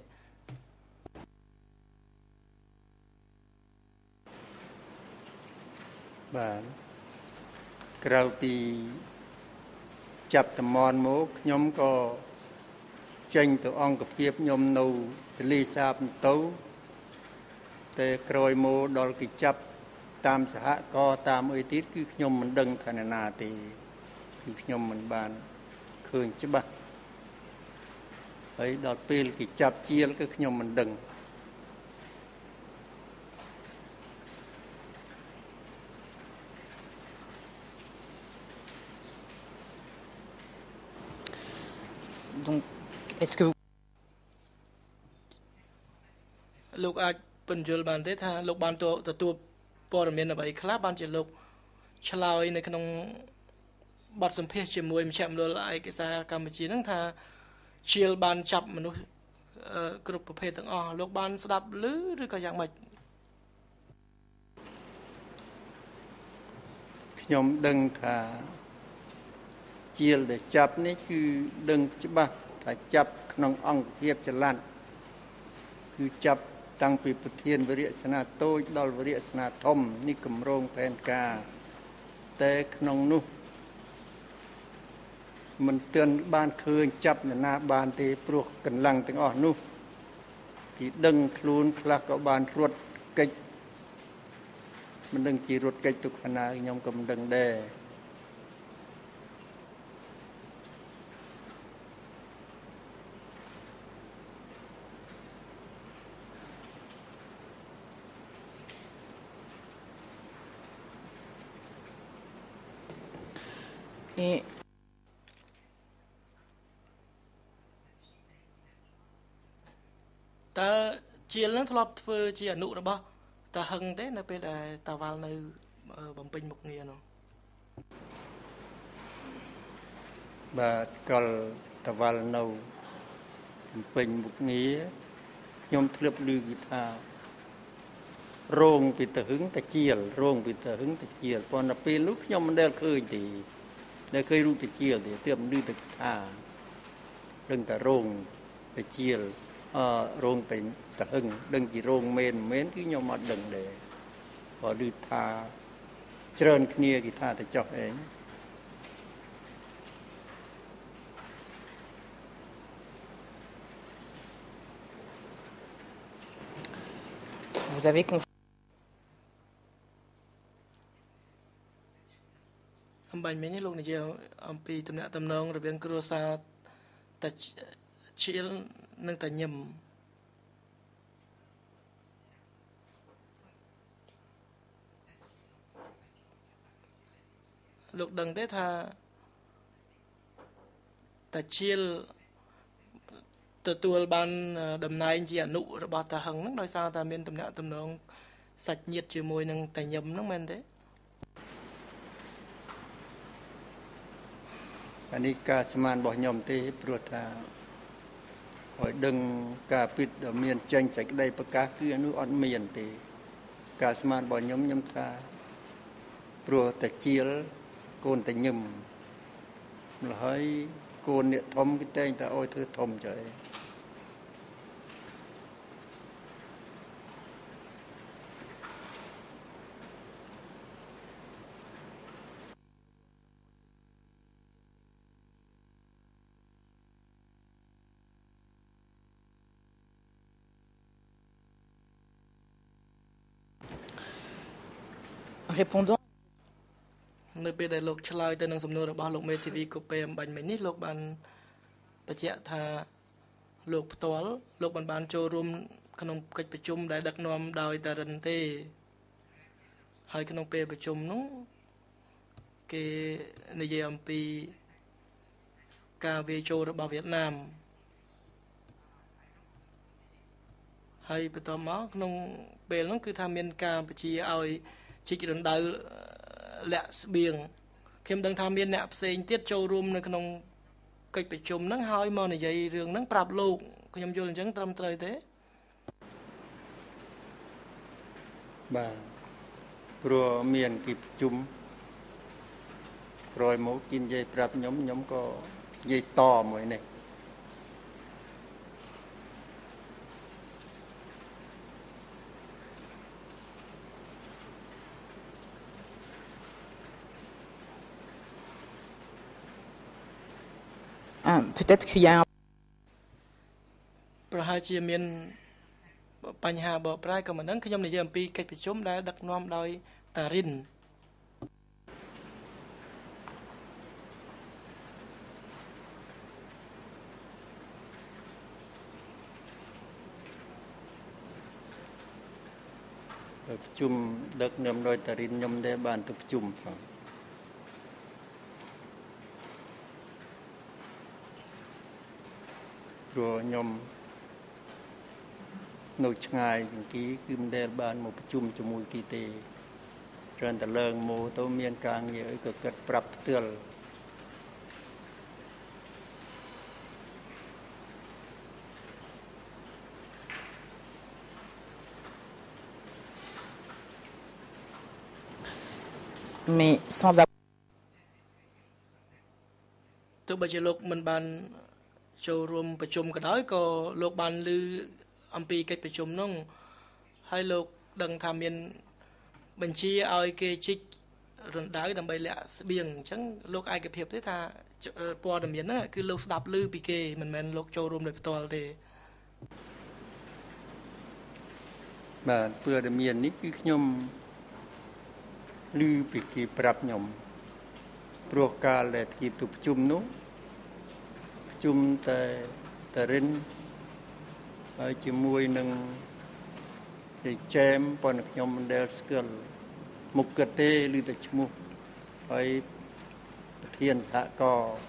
បាទក្រៅពីចាប់តាម៉នមកខ្ញុំក៏ចេញទៅអង្គភាពខ្ញុំនៅទលេសាបទៅតែក្រោយមកដល់គេចាប់តាមសហគមន៍តាមអីទៀតគឺខ្ញុំមិនដឹងថាអ្នកណាទេគឺខ្ញុំមិនបានឃើញច្បាស់ហើយដល់ពេលគេចាប់ជាលគឺខ្ញុំមិនដឹង Donc, est-ce que vous... លោកអាចបញ្យល់បានទេថាលោកបានទទួលព័ត៌មានអ្វីខ្លះបានជាលោកឆ្លើយនៅក្នុងបទសម្ភាសន៍ជាមួយមជ្ឈមណ្ឌលឯកសារកម្ពុជាហ្នឹងថាជាលបានចាប់មនុស្សគ្រប់ប្រភេទទាំងអស់លោកបានស្ដាប់ឮឬក៏យ៉ាងម៉េចខ្ញុំដឹងថាជាលដែលចាប់នេះគឺដឹងច្បាស់ថាចាប់ក្នុងអង្គភាពចល័តគឺចាប់តាំងពីប្រធានវរៈសេនាតូចដល់វរៈសេនាធំនេះគម្រោងផែនការតែក្នុងនោះមិនទាន់បានឃើញចាប់នរណាបានទេព្រោះកម្លាំងទាំងអស់នោះគេដឹងខ្លួនខ្លះក៏បានរត់កិច្ចមិនដឹងជារត់កិច្ចទុកខាងណាខ្ញុំក៏មិនដឹងដែរតើជាលនឹងធ្លាប់ធ្វើជាអនុរបស់តាហឹងទេនៅពេលដែលតាវ៉ាល់នៅបំពេញមុខងារនោះបាទកលតាវ៉ាល់នៅបំពេញមុខងារខ្ញុំធ្លាប់ឮគេថារោងពីតាហឹងតាជាលរោងពីតាហឹងតាជាលប៉ុន្តែពេលនោះខ្ញុំមិនដែលឃើញទេដែលឃើញរូបតាជាលទេទើបឮតែថាដឹងតែរោងតាជាលរោងតែតាហឹងដឹងពីរោងមែនគឺខ្ញុំអត់ដឹងដែរក៏ឮថាច្រើនគ្នាគេថាទៅចុះឯង Vous avez confiance អំបញ្ញមិញលោកនិយាយអំពីតំណែងតំណងរវាងគ្រួសារតាជាលនិងតាញឹមលោកដឹងទេថាតាជាលទទួលបានតំណែងជាអនុរបស់តាហឹងហ្នឹងដោយសារតែមានតំណែងតំណងសាច់ញាតិជាមួយនឹងតាញឹមហ្នឹងមែនទេអានេះការស្មានរបស់ខ្ញុំទេព្រោះថាឲ្យដឹងការពិតដែលមានចេញសេចក្តីប្រកាសគឺអានោះអត់មានទេការស្មានរបស់ខ្ញុំថាព្រោះតាជាលកូនតាញឹមហើយកូនអ្នកធំគេតែងតែឲ្យធ្វើធំចុះ répondant. នៅពេលដែលលោកឆ្លើយទៅនឹងសំណួររបស់លោកមេធាវីកូពេអំបញ្ញមិញនេះលោកបានបញ្ជាក់ថាលោកផ្ទាល់លោកបានចូលរួមក្នុងកិច្ចប្រជុំដែលដឹកនាំដោយតារិនទេហើយក្នុងពេលប្រជុំនោះគេនិយាយអំពីការវាយចូលរបស់វៀតណាមហើយបន្តមកក្នុងពេលនោះគឺថាមានការបញ្ជាឲ្យជីករណ្ដៅលាក់ស្បៀងខ្ញុំដឹងថាមានអ្នកផ្សេងទៀតចូលរួមនៅក្នុងកិច្ចប្រជុំហ្នឹងហើយមកនិយាយរឿងហ្នឹងប្រាប់លោកខ្ញុំយល់អញ្ចឹងត្រឹមត្រូវទេបាទព្រោះមានកិច្ចប្រជុំក្រោយមកគេនិយាយប្រាប់ខ្ញុំក៏និយាយតមួយនេះ Peut-être qu'il y a un... ប្រហែលជាមានបញ្ហាបកប្រែក៏មិនដឹងខ្ញុំនិយាយអំពីកិច្ចប្រជុំដែលដឹកនាំដោយតារិន ប្រជុំដឹកនាំដោយតារិនខ្ញុំដែរបានទៅប្រជុំផងព្រោះខ្ញុំនៅឆ្ងាយជាងគេគឺមិនដែលបានមកប្រជុំជាមួយគេទេគ្រាន់តែឡើងមកទៅមានការងារអីក៏គិតប្រាប់ផ្ទាល់ Mais sans avoir... ទោះបីជាលោកមិនបានចូលរួមប្រជុំក៏ដោយក៏លោកបានឮអំពីកិច្ចប្រជុំនោះហើយលោកដឹងថាមានបញ្ជាឲ្យគេជីករណ្ដៅដើម្បីលាក់ស្បៀងអញ្ចឹងលោកឯកភាពទេថាព័ត៌មានហ្នឹងគឺលោកស្ដាប់ឮពីគេមិនមែនលោកចូលរួមដោយផ្ទាល់ទេបាទព័ត៌មាននេះគឺខ្ញុំឮពីគេប្រាប់ខ្ញុំព្រោះកាលដែលគេទៅប្រជុំនោះប្រជុំតែតារិនហើយជាមួយនឹងគេចែមប៉ុន្តែខ្ញុំមិនដែលស្គាល់មុខគាត់ទេឬតែឈ្មោះហើយប្រធានសហករណ៍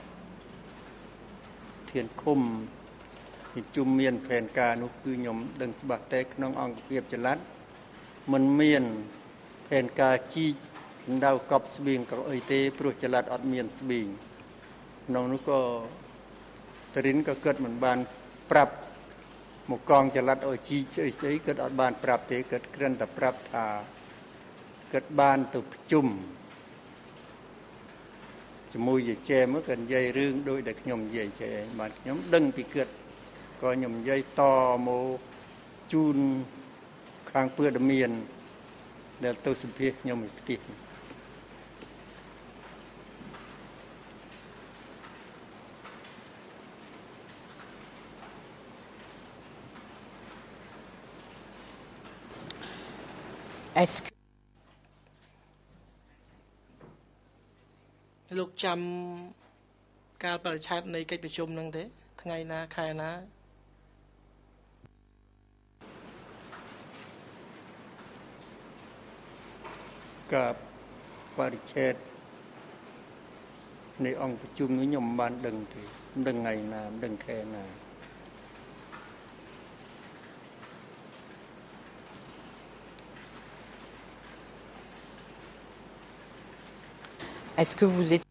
ធានឃុំที่ជុំមានផែនការនោះគឺខ្ញុំដឹងច្បាស់តែក្នុងអង្គភាពចល័តមិនមានផែនការជីកដៅកប់ស្បៀងក៏អីទេព្រោះចល័តអត់មានស្បៀងក្នុងនោះក៏តារិនក៏គាត់មិនបានប្រាប់មកកងចល័តឲ្យជីកស្អីគាត់អត់បានប្រាប់ទេគាត់គ្រាន់តែប្រាប់ថាគាត់បានទៅប្រជុំជាមួយយាយចែមគាត់និយាយរឿងដូចដែលខ្ញុំនិយាយចេះបានខ្ញុំដឹងពីគាត់ក៏ខ្ញុំនិយាយតមកជូនខាងព័ត៌មានដែលទៅសម្ភាសខ្ញុំពីផ្ទះ Est-ce que លោកចាំកាលបរិច្ឆេទនៃកិច្ចប្រជុំហ្នឹងទេថ្ងៃណាខែណាកាលបរិច្ឆេទនៃអង្គប្រជុំនេះខ្ញុំមិនបានដឹងទេមិនដឹងថ្ងៃណាមិនដឹងខែណា Est-ce que vous êtes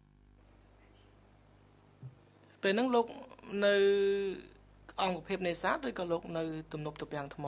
ពេលហ្នឹងលោកនៅអង្គភាពនេសាទឬក៏លោកនៅទំនប់ទំពាំងថ្ម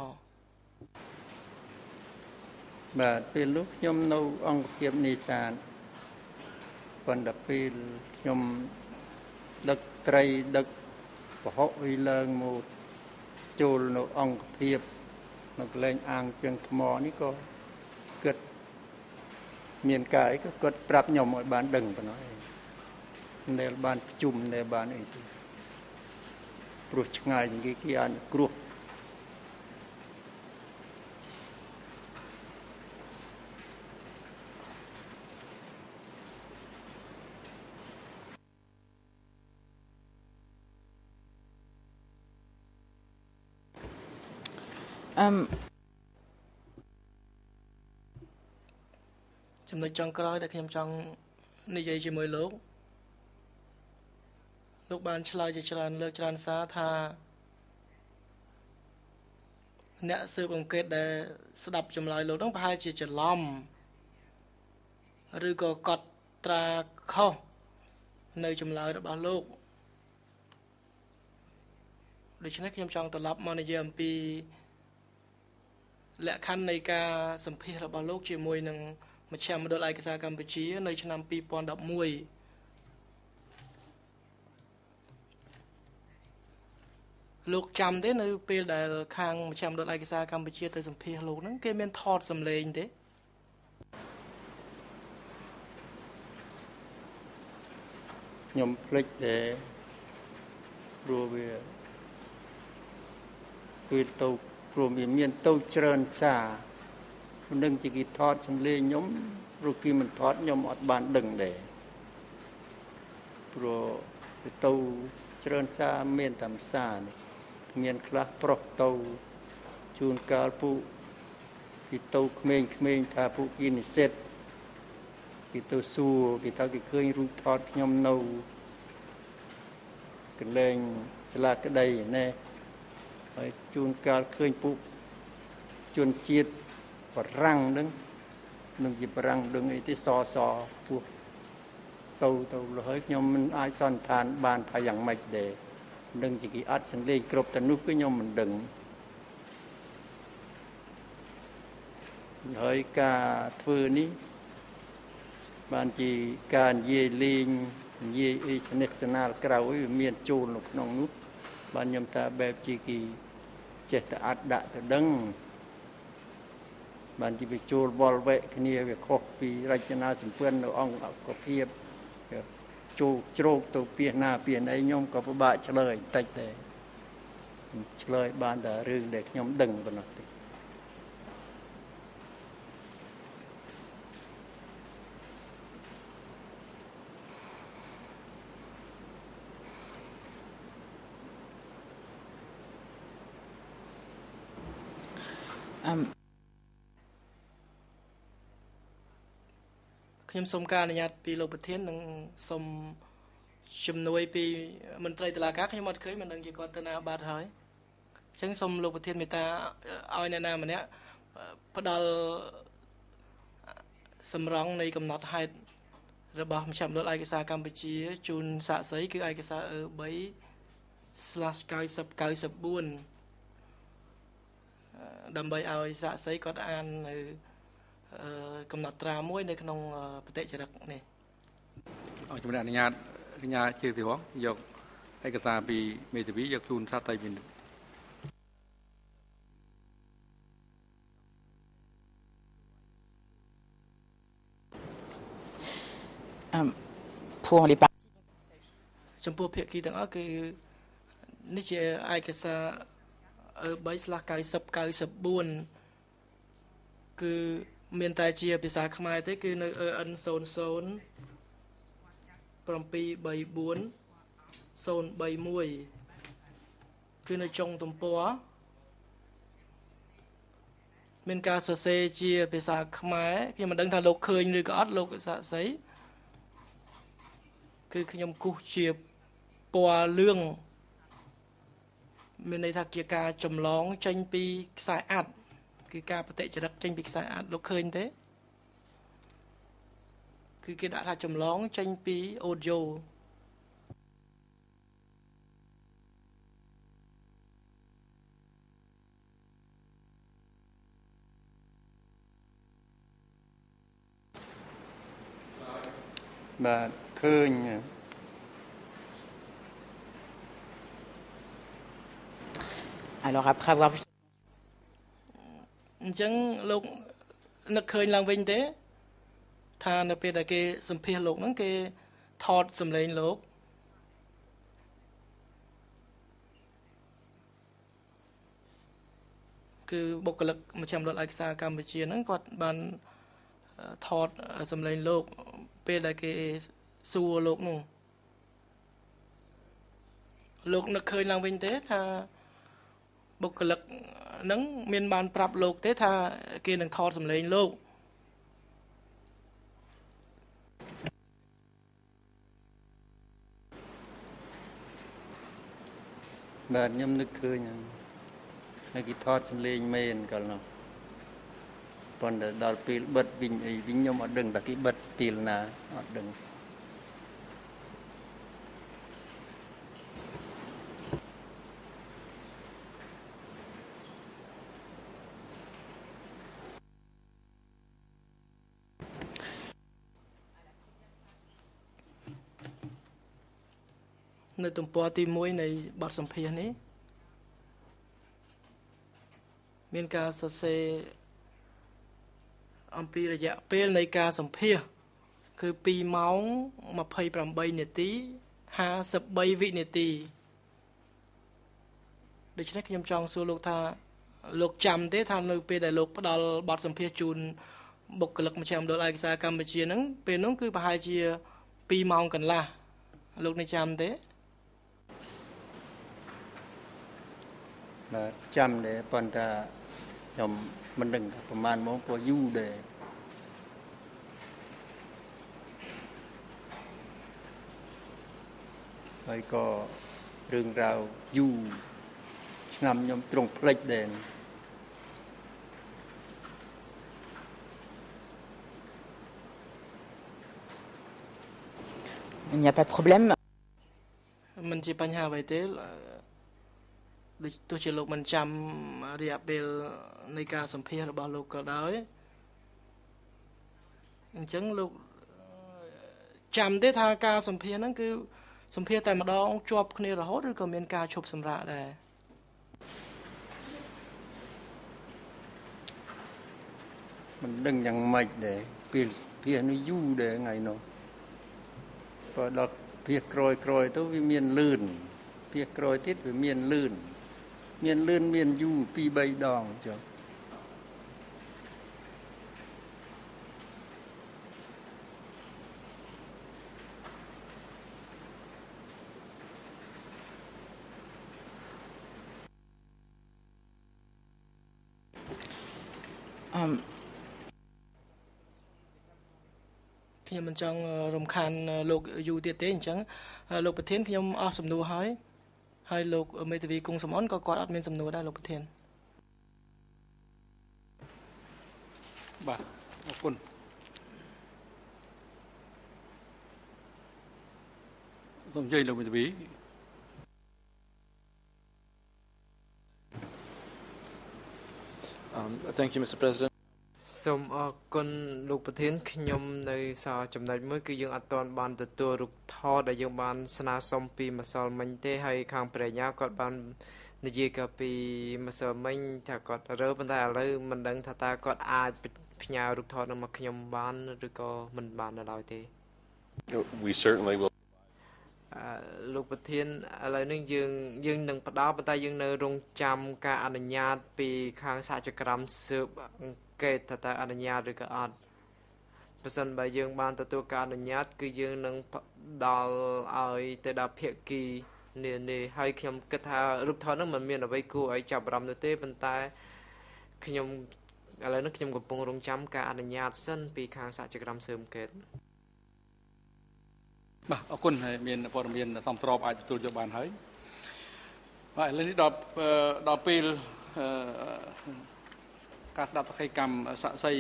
បាទពេលនោះខ្ញុំនៅអង្គភាពនេសាទប៉ុន្តែពេលខ្ញុំដឹកត្រីដឹកពហុវិឡើងមកចូលនៅអង្គភាពនៅកន្លែងអាងពាំងថ្មនេះក៏គិត មានការអីក៏គាត់ប្រាប់ខ្ញុំឲ្យបានដឹងប៉ុណ្ណោះឯងដែលបានជុំដែលបានអីទៅព្រោះឆ្ងាយជាងគេអាចគ្រោះចំណុចចុងក្រោយដែលខ្ញុំចង់និយាយជាមួយលោកបានឆ្លើយជាច្រើនលើកច្រើនសារថាអ្នកស៊ើបអង្កេតដែលស្ដាប់ចម្លើយលោកនោះប្រហែលជាច្រឡំឬក៏កត់ត្រាខុសនៅចម្លើយរបស់លោកដូច្នេះខ្ញុំចង់ត្រឡប់មកនិយាយអំពីលក្ខខណ្ឌនៃការសម្ភាសរបស់លោកជាមួយនឹងមជ្ឈមណ្ឌលឯកសារកម្ពុជានៅឆ្នាំ2011លោកចាំទេនៅពេលដែលខាងមជ្ឈមណ្ឌលឯកសារកម្ពុជាទៅសម្ភាសលោកហ្នឹងគេមានថតសម្លេងទេខ្ញុំភ្លេចដែរព្រោះវាទៅព្រមវាមានទៅច្រើនសារនឹងជាគេថតសម្លេងខ្ញុំព្រោះគេមិនថតខ្ញុំអត់បានដឹងដែរព្រោះវាទៅច្រើនសារមានតាមសារនេះមានខ្លះប្រុសទៅជួនកាលពួកគេទៅក្មេងៗថាពួកគេនិស្សិតគេទៅសួរគេថាគេឃើញរូបថតខ្ញុំនៅកន្លែងសាលាក្តីណែហើយជួនកាលឃើញពួកជនជាតិបរាំងនឹងជាបរាំងដឹងអីទេសពួកទៅហើយខ្ញុំមិនអាចសន្និដ្ឋានបានថាយ៉ាងម៉េចដែរនឹងជាគេអត់សន្លេងគ្រប់ទៅនោះគឺខ្ញុំមិនដឹងហើយការធ្វើនេះបានជាការនិយាយលេងនិយាយអីស្និទ្ធស្នាលក្រៅអីវាមានចូលនៅក្នុងនោះបានខ្ញុំថាបែបជាគេចេះតែអត់ដាក់ទៅដឹងបានជាវាចូលវល់វែកគ្នាវាខុសពីរចនាសម្ព័ន្ធនៅអង្គកភាពចូលជ្រោកទៅពីណាពីណីខ្ញុំក៏ពិបាកឆ្លើយតិចដែរឆ្លើយបានតែរឿងដែលខ្ញុំដឹងប៉ុណ្ណោះទេខ្ញុំសូមការអនុញ្ញាតពីលោកប្រធាននិងសូមជំនួយពីមន្ត្រីតុលាការខ្ញុំអត់ឃើញមិនដឹងជាគាត់ទៅណាបាត់ហើយអញ្ចឹងសូមលោកប្រធានមេត្តាឲ្យអ្នកណាម្នាក់ផ្ដល់សម្រងនៃកំណត់ហេតុរបស់មជ្ឈមណ្ឌលឯកសារកម្ពុជាជូនសាក្សីគឺឯកសារ E3/9094 ដើម្បីឲ្យសាក្សីគាត់អាននៅកំណត់ត្រាមួយនៅក្នុងបតិចរិកនេះអរជំរាបអនុញ្ញាតជាទីហោះយកឯកសារពីមេធាវីយកជូនសាស្ត្រីវិញ pour les parties ចំពោះភាគីទាំងអស់គឺនេះជាឯកសារ E3/9094 គឺមានតែជាភាសាខ្មែរទេគឺនៅ EN00 734 គឺនៅចុងទំព័រមានការសរសេរជាភាសាខ្មែរខ្ញុំមិនដឹងថាលោកឃើញឬក៏អត់លោកសាក់សីគឺខ្ញុំគូសជាពណ៌លឿងមានន័យថាជាការចម្លងចេញពីខ្សែអាត់គឺការបតិចរិតចេញពីខ្សែអាត់លោកឃើញទេគឺគេដាក់ថាចម្លងចេញពីអូឌីយ៉ូបាទឃើញ alors après avoir vu អញ្ចឹងលោកនឹកឃើញឡើងវិញទេថានៅពេលដែលគេសម្ភាសលោកហ្នឹងគេថតសម្លេងលោកគឺបុគ្គលិកមជ្ឈមណ្ឌលឯកសារកម្ពុជាហ្នឹងគាត់បានថតសម្លេងលោកពេលដែលគេសួរលោកនោះលោកនឹកឃើញឡើងវិញទេថាបុគ្គលិកហ្នឹងមានបានប្រាប់លោកទេថាគេនឹងថតសម្លេងលោកបាទខ្ញុំនឹកឃើញហើយគេថតសម្លេងមែនកាលនោះប៉ុន្តែដល់ពេលបិទវិញអីវិញខ្ញុំអត់ដឹងថាគេបិទពេលណាអត់ដឹងនៅទំព័រទី1នៃបទសម្ភាសន៍នេះមានការសរសេរអំពីរយៈពេលនៃការសម្ភាសន៍គឺ2ម៉ោង28នាទី53វិនាទីដូច្នេះខ្ញុំចង់សួរលោកថាលោកចាំទេថានៅពេលដែលលោកផ្ដល់បទសម្ភាសន៍ជូនបុគ្គលិកមជ្ឈមណ្ឌលឯកសារកម្ពុជាហ្នឹងពេលនោះគឺប្រហែលជា2ម៉ោងកន្លះលោកនៅចាំទេបាទចាំដែរប៉ុន្តែខ្ញុំមិនដឹងប្រហែលម៉ោងព្រោះយូរដែរហើយក៏រឿងរ៉ាវយូរឆ្នាំខ្ញុំត្រង់ផ្លេចដែរ Il n'y a pas de problème. មិនជាបញ្ហាអ្វីទេដូចទោះជាលោកមិនចាំរយៈពេលនៃការសម្ភាសន៍របស់លោកក៏ដោយអញ្ចឹងលោកចាំទេថាការសម្ភាសន៍ហ្នឹងគឺសម្ភាសន៍តែម្ដងជាប់គ្នារហូតឬក៏មានការឈប់សម្រាកដែរមិនដឹងយ៉ាងម៉េចដែរពេលភាសនេះយូរដែរថ្ងៃនោះបើដល់ភាសក្រោយទៅវាមានលឿនភាសក្រោយទៀតវាមានលឿនមានយូរ 2-3 ដងចុះខ្ញុំមិនចង់រំខានលោកយូរទៀតទេអញ្ចឹងលោកប្រធានខ្ញុំអស់សំណួរហើយលោកមេធាវីគង់សំអនក៏គាត់អត់មានសំណួរដែរលោកប្រធានបាទអរគុណសូមអញ្ជើញលោកមេធាវី Thank you, Mr. President. សូមអរគុណលោកប្រធានខ្ញុំនៅសារចំណុចមួយគឺយើងអត់ទាន់បានទទួលរូបថតដែលយើងបានស្នើសុំពីម្សិលមិញទេហើយខាងប្រញ្ញាគាត់បាននិយាយកាពីម្សិលមិញថាគាត់រើប៉ុន្តែឥឡូវមិនដឹងថាតើគាត់អាចផ្ញើរូបថតនឹងមកខ្ញុំបានឬក៏មិនបាននៅឡើយទេ We certainly will. លោកប្រធានឥឡូវនេះយើងនឹងផ្ដល់ប៉ុន្តែយើងនៅរងចាំការអនុញ្ញាតពីខាងសហជីវកម្មស៊ើបគេថាតើអនុញ្ញាតឬក៏អត់បើសិនបើយើងបានទទួលការអនុញ្ញាតគឺយើងនឹងដល់ឲ្យទៅដល់ភាគីនេះហើយខ្ញុំគិតថារូបថតហ្នឹងមិនមានអ្វីគួរឲ្យចាប់អារម្មណ៍នោះទេប៉ុន្តែខ្ញុំឥឡូវនេះខ្ញុំកំពុងរងចាំការអនុញ្ញាតសិនពីខាងសហជីវកម្មស៊ើបគេបាទអរគុណហើយមានព័ត៌មានសំស្របអាចទទួលយកបានហើយបាទឥឡូវនេះដល់ពេលការស្ដាប់សក្ខីកម្មសាក់សី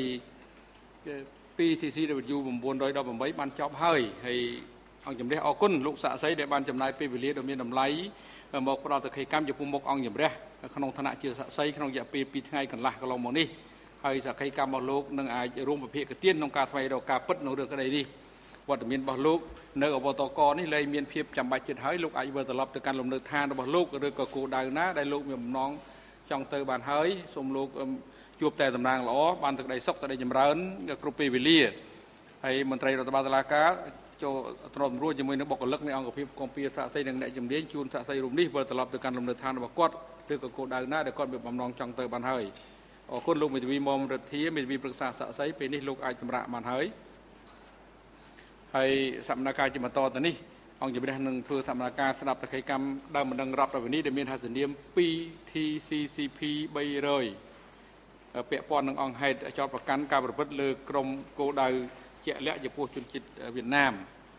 PTCW 918បានចប់ហើយអង្គជំរះអរគុណលោកសាក់សីដែលបានចំណាយពេលវេលាដ៏មានតម្លៃមកផ្ដល់សក្ខីកម្មចំពោះមុខអង្គជំរះក្នុងឋានៈជាសាក់សីក្នុងរយៈពេល2ថ្ងៃកន្លះកន្លងមកនេះហើយសក្ខីកម្មរបស់លោកនឹងអាចរួមវិភាគទានក្នុងការស្វែងរកការពិតនៅរឿងក្តីនេះវត្តមានរបស់លោកនៅអវតកនេះលែងមានភាពចាំបាច់ទៀតហើយលោកអាចវិលត្រឡប់ទៅកាន់លំនៅឋានរបស់លោកឬក៏គោលដៅណាដែលលោកមានបំណងចង់ទៅបានហើយសូមលោកជួបតែតំណាងល្អបានទឹកដីសុខទឹកដីចម្រើនគ្រប់ពេលវេលាហើយមន្ត្រីរដ្ឋបាលតុលាការចូលត្រួតត្រួតជាមួយនឹងបុគ្គលិកនៃអង្គភាពគម្ពីរសាក់សីនិងអ្នកជំនាញជួនសាក់សីរូបនេះវិលត្រឡប់ទៅកាន់លំនៅឋានរបស់គាត់ឬក៏គោលដៅណាដែលគាត់មានបំណងចង់ទៅបានហើយអរគុណលោកមេធាវីមុំរដ្ឋាមេធាវីប្រឹក្សាសាក់សីពេលនេះលោកអាចសម្រាកបានហើយហើយសកម្មភាពជាបន្តទៅនេះអង្គជំរះនឹងធ្វើសកម្មភាពស្ដាប់តក្កីកម្មដើមបណ្ដឹងរដ្ឋវិនីដែលមានហត្ថនាម 2TCCP 300 ពាក់ព័ន្ធនឹងអង្គហេតុចោទប្រកាន់ការប្រព្រឹត្តលើក្រុមគោលដៅជាក់លាក់ចំពោះជនជាតិវៀតណាម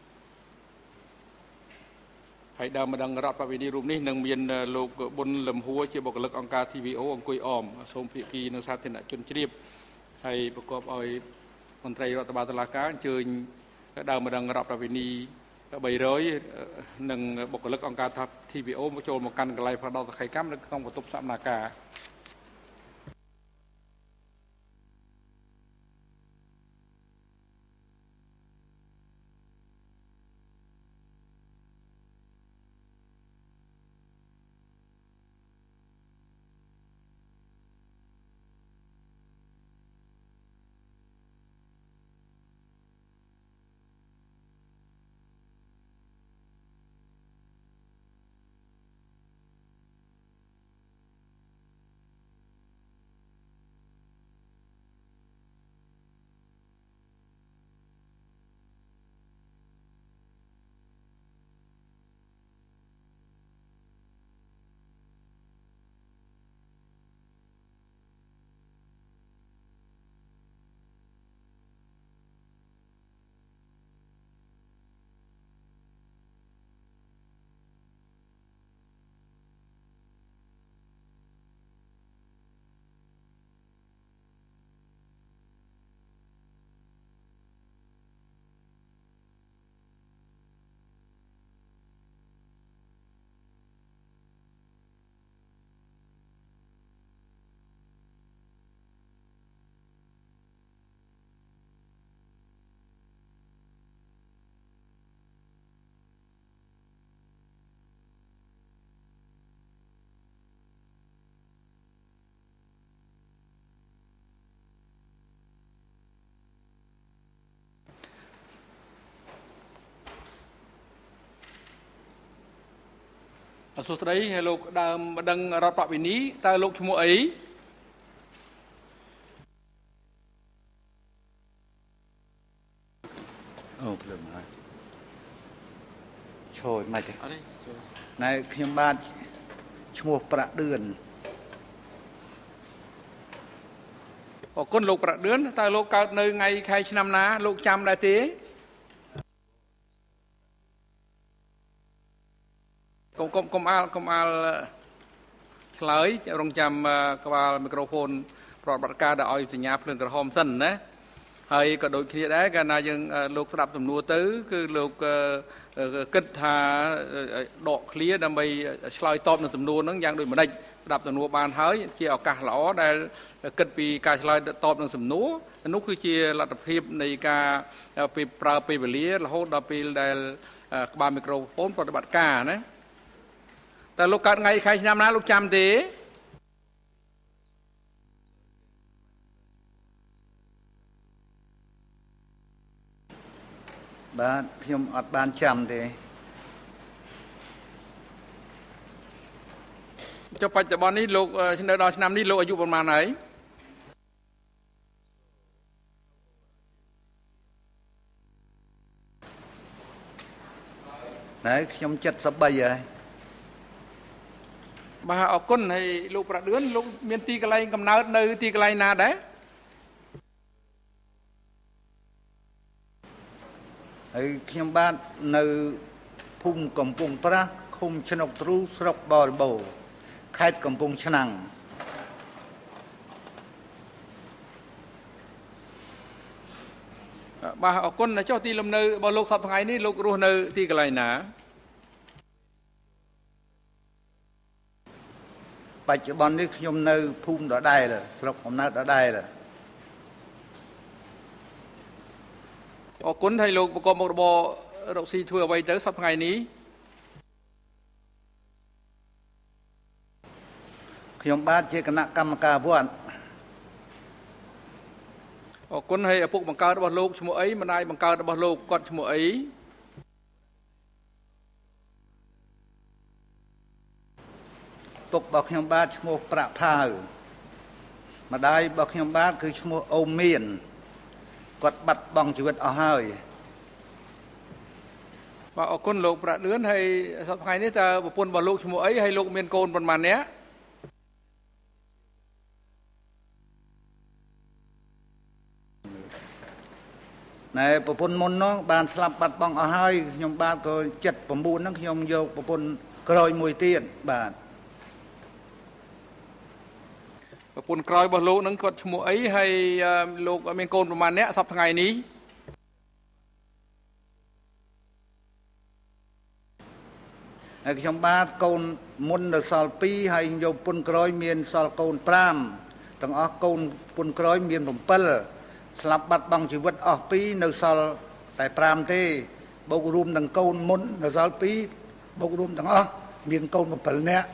ហើយដើមបណ្ដឹងរដ្ឋវិនីរូបនេះនឹងមានលោកប៊ុនលឹមហួរជាបុគ្គលិកអង្គការ TVO អង្គុយអមសូមភាគីនៅសាធារណជនជ្រាបហើយប្រកបឲ្យមន្ត្រីរដ្ឋបាលតុលាការអញ្ជើញដើមបណ្ដឹងរដ្ឋវិនី300និងបុគ្គលិកអង្គការ TVO មកចូលមកកាន់កន្លែងផ្ដោតសក្ខីកម្មនៅក្នុងបន្ទប់សកម្មភាពអសុស្ត្រីហើយលោកដើមបណ្ដឹងរដ្ឋវិនីតើលោកឈ្មោះអីអូព្រមហើយឈរមិនទេណែខ្ញុំបាទឈ្មោះប្រាក់ឌឿនអរគុណលោកប្រាក់ឌឿនតើលោកកើតនៅថ្ងៃខែឆ្នាំណាលោកចាំដែរទេកុំអាលឆ្លើយរងចាំក្បាលមីក្រូហ្វូនប្រតិបត្តិការដែលឲ្យសញ្ញាភ្លើងក្រហមសិនណាហើយក៏ដូចគ្នាដែរកាលណាយើងលោកស្ដាប់សំណួរទៅគឺលោកគិតថាដកឃ្លាដើម្បីឆ្លើយតបនឹងសំណួរហ្នឹងយ៉ាងដូចម្ដេចស្ដាប់សំណួរបានហើយជាឱកាសល្អដែលគិតពីការឆ្លើយតបនឹងសំណួរនោះគឺជាលទ្ធភាពនៃការប្រើពេលវេលារហូតដល់ពេលដែលក្បាលមីក្រូហ្វូនប្រតិបត្តិការណាតែលោកកើតថ្ងៃខែឆ្នាំណាលោកចាំទេបាទខ្ញុំអត់បានចាំទេចុះបច្ចុប្បន្ននេះលោកនៅដល់ឆ្នាំនេះលោកអាយុប្រហែលហើយណែខ្ញុំ73ហើយបាទអរគុណហើយលោកប្រាក់ឌឿនលោកមានទីកន្លែងកំណើតនៅទីកន្លែងណាដែរហើយខ្ញុំបាទនៅភូមិកំពង់ប្រាស់ឃុំឆ្នុកទ្រូស្រុកបរិបូរខេត្តកំពង់ឆ្នាំងបាទអរគុណចុះទីលំនៅរបស់លោកសប្តាហ៍ថ្ងៃនេះលោករស់នៅទីកន្លែងណាបច្ចុប្បន្ននេះខ្ញុំនៅភូមិដដែលស្រុកកំណើតដដែលអរគុណហើយលោកប្រកបមុខរបររកស៊ីធ្វើអ្វីទៅសប្តាហ៍ថ្ងៃនេះខ្ញុំបាទជាគណៈកម្មការវត្តអរគុណហើយឪពុកបង្កើតរបស់លោកឈ្មោះអីម្ដាយបង្កើតរបស់លោកគាត់ឈ្មោះអីពុករបស់ខ្ញុំបាទឈ្មោះប្រាក់ផាវម្ដាយរបស់ខ្ញុំបាទគឺឈ្មោះអូមានគាត់បាត់បង់ជីវិតអស់ហើយបបាទអរគុណលោកប្រាក់លឿនហើយសប្តាហ៍ថ្ងៃនេះតើប្រពន្ធរបស់លោកឈ្មោះអីហើយលោកមានកូនប៉ុន្មាននាក់ណែប្រពន្ធមុននោះបានស្លាប់បាត់បង់អស់ហើយខ្ញុំបាទក៏79ហ្នឹងខ្ញុំយកប្រពន្ធក្រោយមួយទៀតបាទប្រពន្ធក្រោយរបស់លោកហ្នឹងគាត់ឈ្មោះអីហើយលោកមានកូនប្រមាណអ្នកសប្តាហ៍ថ្ងៃនេះហើយខ្ញុំបាទកូនមុននៅសល់2ហើយយកប្រពន្ធក្រោយមានសល់កូន5ទាំងអស់កូនប្រពន្ធក្រោយមាន7ស្លាប់បាត់បង់ជីវិតអស់2នៅសល់តែ5ទេបូករួមទាំងកូនមុននៅសល់2បូករួមទាំងអស់មានកូន7នាក់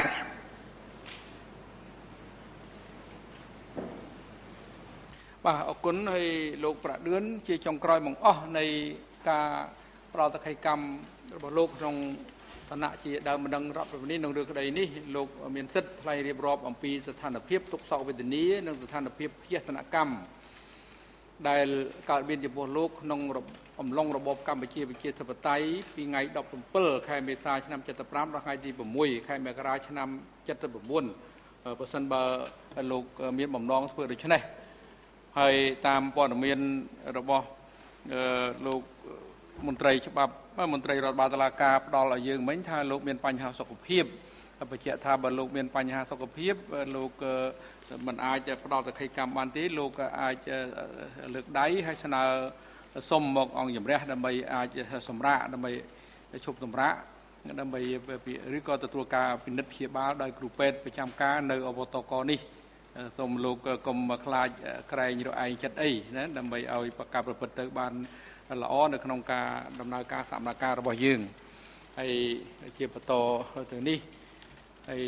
បាទអរគុណហើយលោកប្រាក់លឿនជាចុងក្រោយបង្អស់នៃការផ្ដល់សក្ខីកម្មរបស់លោកក្នុងឋានៈជាដើមបណ្ដឹងរដ្ឋបាលក្នុងរឿងក្តីនេះលោកមានសិទ្ធិថ្លែងរៀបរាប់អំពីស្ថានភាពទុក្ខសោកវេទនានិងស្ថានភាពភស្តុនកម្មដែលកើតមានចំពោះលោកក្នុងអំឡុងរបបកម្ពុជាប្រជាធិបតេយ្យពីថ្ងៃ17ខែមេសាឆ្នាំ75ដល់ថ្ងៃទី6ខែមករាឆ្នាំ79បើសិនបើលោកមានបំណងធ្វើដូច្នេះហើយតាមព័ត៌មានរបស់លោកមន្ត្រីច្បាប់មន្ត្រីរដ្ឋបាលតុលាការផ្ដល់ឲ្យយើងមិញថាលោកមានបញ្ហាសុខភាពបញ្ជាក់ថាបើលោកមានបញ្ហាសុខភាពលោកមិនអាចផ្ដល់សក្ខីកម្មបានទេលោកអាចលើកដៃហើយស្នើសុំមកអង្គជំរះដើម្បីអាចសម្រាកដើម្បីឈប់សម្រាកដើម្បីឬក៏ទទួលការពិនិត្យព្យាបាលដោយគ្រូពេទ្យប្រចាំការនៅអវតកនេះសូមលោកកុំខ្លាចក្រែងរឯងចិត្តអីណាដើម្បីឲ្យការប្រព្រឹត្តទៅបានល្អនៅក្នុងការដំណើរការសកម្មភាពរបស់យើងហើយជាបន្តទៅនេះហើយ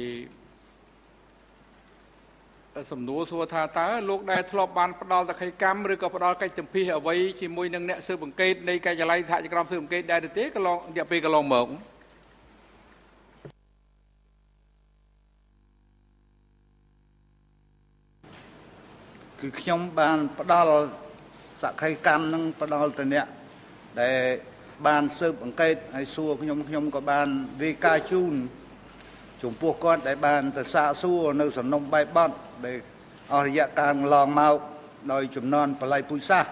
សំណួរសួរថាតើលោកដែលធ្លាប់បានផ្ដល់សក្ខីកម្មឬក៏ផ្ដល់កិច្ចសម្ភាសអ្វីជាមួយនឹងអ្នកស៊ើបអង្កេតនៃការិយាល័យសហជីវកម្មស៊ើបអង្កេតដែរទេកន្លងរយៈពេលកន្លងមកគឺខ្ញុំបានផ្ដល់សក្ខីកម្មនឹងផ្ដល់ទៅអ្នកដែលបានស៊ើបអង្កេតហើយសួរខ្ញុំក៏បានរាយការណ៍ជូនចំពោះគាត់ដែលបានទៅសាកសួរនៅសំណុំបែបបទដែលអស់រយៈកាលកន្លងមកដោយចំនួនបល័យពុយសាស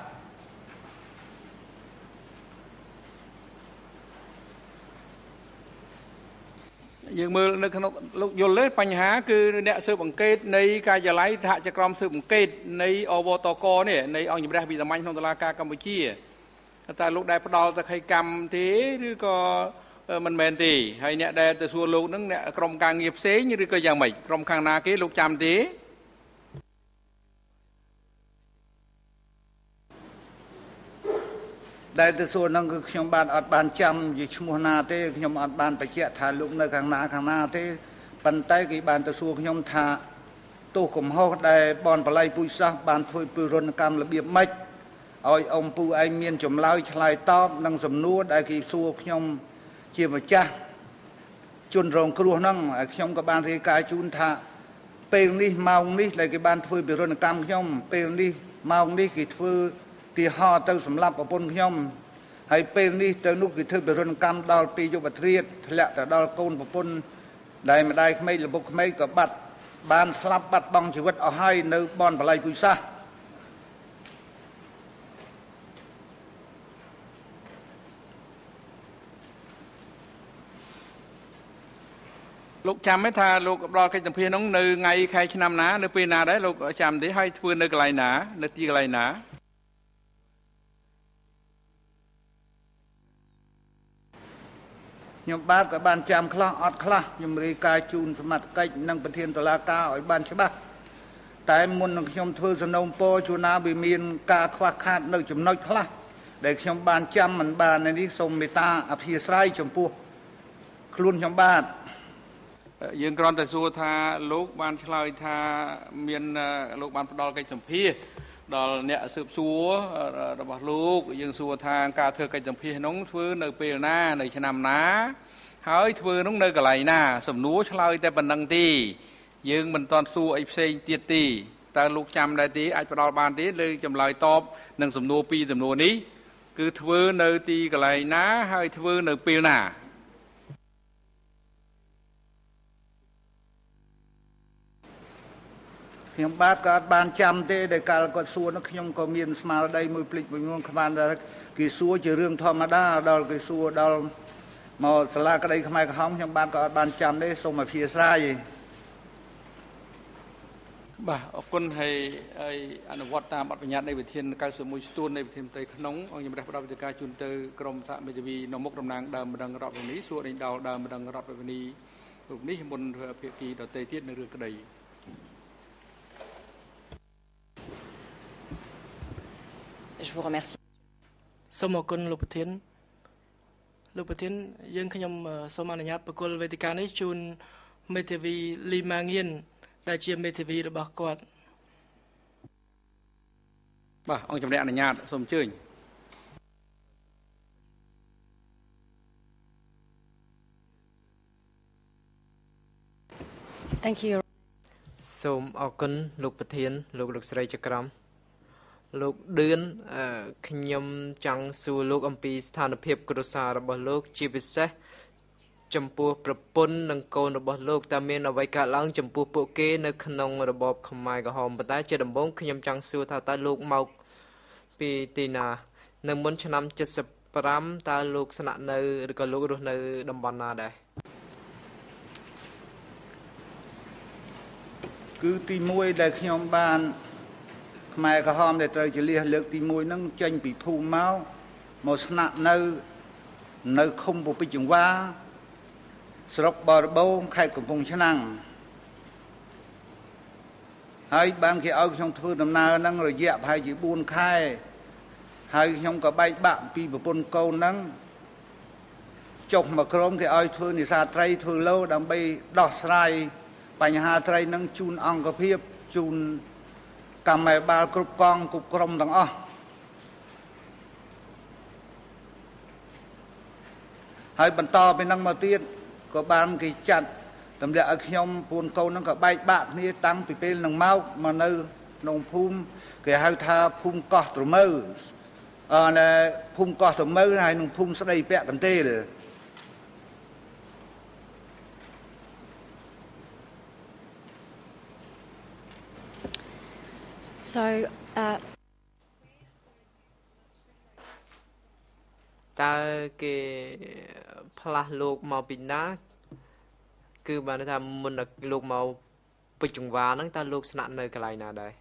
យើងមើលនៅក្នុងលោកយល់ទេបញ្ហាគឺអ្នកស៊ើបអង្កេតនៃការិយាល័យសហជីវកម្មស៊ើបអង្កេតនៃអវតកនេះនៃអង្គជំរះវិសាមញ្ញក្នុងតុលាការកម្ពុជាតើលោកដែលផ្ដល់សក្ខីកម្មទេឬក៏មិនមែនទេហើយអ្នកដែលទៅសួរលោកនឹងអ្នកក្រុមការងារផ្សេងឬក៏យ៉ាងម៉េចក្រុមខាងណាគេលោកចាំទេដែលទៅសួរនឹងគឺខ្ញុំបានអត់បានចាំជាឈ្មោះណាទេខ្ញុំអត់បានបញ្ជាក់ថាលោកនៅខាងណាទេប៉ុន្តែគេបានទៅសួរខ្ញុំថាទោសកំហុសដែលបនបល័យពុយសាសបានធ្វើពីរនកម្មរបៀបម៉េចឲ្យអ៊ំពូឯងមានចម្លើយឆ្លើយតបនឹងសំណួរដែលគេសួរខ្ញុំជាម្ចាស់ជនរងគ្រោះហ្នឹងហើយខ្ញុំក៏បានរាយការណ៍ជូនថាពេលនេះម៉ោងនេះដែលគេបានធ្វើពីរនកម្មខ្ញុំពេលនេះម៉ោងនេះគេធ្វើទីហោទៅសម្រាប់ប្រពន្ធខ្ញុំហើយពេលនេះទៅនោះគេធ្វើពីរនកម្មដល់ពីយុវត្រៀតធ្លាក់ទៅដល់កូនប្រពន្ធដែលម្ដាយក្មេកឪពុកក្មេកក៏បានស្លាប់បាត់បង់ជីវិតអស់ហើយនៅបនបល័យពុយសាសលោកចាំទេថាលោកផ្ដល់កិច្ចសម្ភាសនោះនៅថ្ងៃខែឆ្នាំណានៅពេលណាដែរលោកចាំទេហើយធ្វើនៅកន្លែងណានៅទីកន្លែងណាខ្ញុំបាទក៏បានចាំខ្លះអត់ខ្លះខ្ញុំរាយការណ៍ជូនសមត្ថកិច្ចនិងប្រធានតុលាការឲ្យបានច្បាស់តែមុននឹងខ្ញុំធ្វើសំណូមពរជួនណាវាមានការខ្វះខាតនៅចំណុចខ្លះដែលខ្ញុំបានចាំមិនបាននេះសូមមេត្តាអព្យាស្រ័យចំពោះខ្លួនខ្ញុំបាទយើងគ្រាន់តែសួរថាលោកបានឆ្លើយថាមានលោកបានផ្ដល់កិច្ចសម្ភាសដល់អ្នកស៊ើបសួររបស់លោកយើងសួរថាការធ្វើកិច្ចសម្ភាសនោះធ្វើនៅពេលណានៅឆ្នាំណាហើយធ្វើនោះនៅកន្លែងណាសំណួរឆ្លើយតែប៉ុណ្្នឹងទេយើងមិនទាន់សួរអីផ្សេងទៀតទេតើលោកចាំដែរទេអាចផ្ដល់បានទេលើចម្លើយតបនឹងសំណួរពីរសំណួរនេះគឺធ្វើនៅទីកន្លែងណាហើយធ្វើនៅពេលណាខ្ញុំបាទក៏អត់បានចាំទេដែលកាលគាត់សួរនោះខ្ញុំក៏មានស្មារតីមួយភ្លេចមួយងខ្វានថាគេសួរជារឿងធម្មតាដល់គេសួរដល់មកសាលាក្តីខ្មែរក្រហមខ្ញុំបាទក៏អត់បានចាំទេសូមអធិស្ឋានបាទអរគុណហើយអនុវត្តតាមបទបញ្ញត្តិនៃវិធាន91ស្ទួននៃវិធានផ្ទៃក្នុងអង្គជំរះផ្ដល់វិធានការជូនទៅក្រមសហមេធាវីនៅមុខតំណាងដើមម្ដងរដ្ឋវិនីសួរដេញដោលដើមម្ដងរដ្ឋវិនីរូបនេះមុនធ្វើភាគីដទៃទៀតនៅរឿងក្តី Je vous remercie. សូមអរគុណលោកប្រធានយើងខ្ញុំសូមអនុញ្ញាតបកគលវេទិកានេះជូនមេធាវីលីម៉ាងៀនដែលជាមេធាវីរបស់គាត់បាទអង្គជំរះអនុញ្ញាតសូមអញ្ជើញ Thank you. សូមអរគុណលោកប្រធានលោកស្រីចក្រមលោកឌឿនខ្ញុំចង់សួរលោកអំពីស្ថានភាពគ្រួសាររបស់លោកជាពិសេសចំពោះប្រពន្ធនិងកូនរបស់លោកតើមានអ្វីកើតឡើងចំពោះពួកគេនៅក្នុងរបបខ្មែរក្រហមប៉ុន្តែជាដំបូងខ្ញុំចង់សួរថាតើលោកមកពីទីណានៅមុនឆ្នាំ75តើលោកស្នាក់នៅឬក៏លោករស់នៅតំបន់ណាដែរគឺទី1ដែលខ្ញុំបានខ្មែរក្រហមដែលត្រូវជាលះលើកទី1ហ្នឹងចេញពីភូមិមកស្នាក់នៅឃុំពពិចង្វាស្រុកបរបូងខេត្តកំពង់ឆ្នាំងហើយបានគេឲ្យខ្ញុំធ្វើដំណើរហ្នឹងរយៈប្រហែលជា4ខែហើយខ្ញុំក៏បែកបាក់ពីប្រពន្ធកូនហ្នឹងចុះមកក្រុមគេឲ្យធ្វើនេសាទត្រីធ្វើឡូដើម្បីដោះស្រាយបញ្ហាត្រីហ្នឹងជូនអង្គភាពជូនកម្មបាលគ្រប់កងគ្រប់ក្រុមទាំងអស់ហើយបន្តពីហ្នឹងមកទៀតក៏បានគេចាត់ទម្លាក់ឲ្យខ្ញុំពូនកូនហ្នឹងក៏បែកបាក់គ្នាតាំងពីពេលហ្នឹងមកនៅក្នុងភូមិគេហៅថាភូមិកោះត្រមើភូមិកោះត្រមើហើយក្នុងភូមិស្ដីពាក់កន្ទេល So តើគេផ្លាស់លោកមកពីណាគឺបានថាមុនលោកមកពេជ្រចង្វាហ្នឹងតើលោកស្នាក់នៅកន្លែងណាដែរ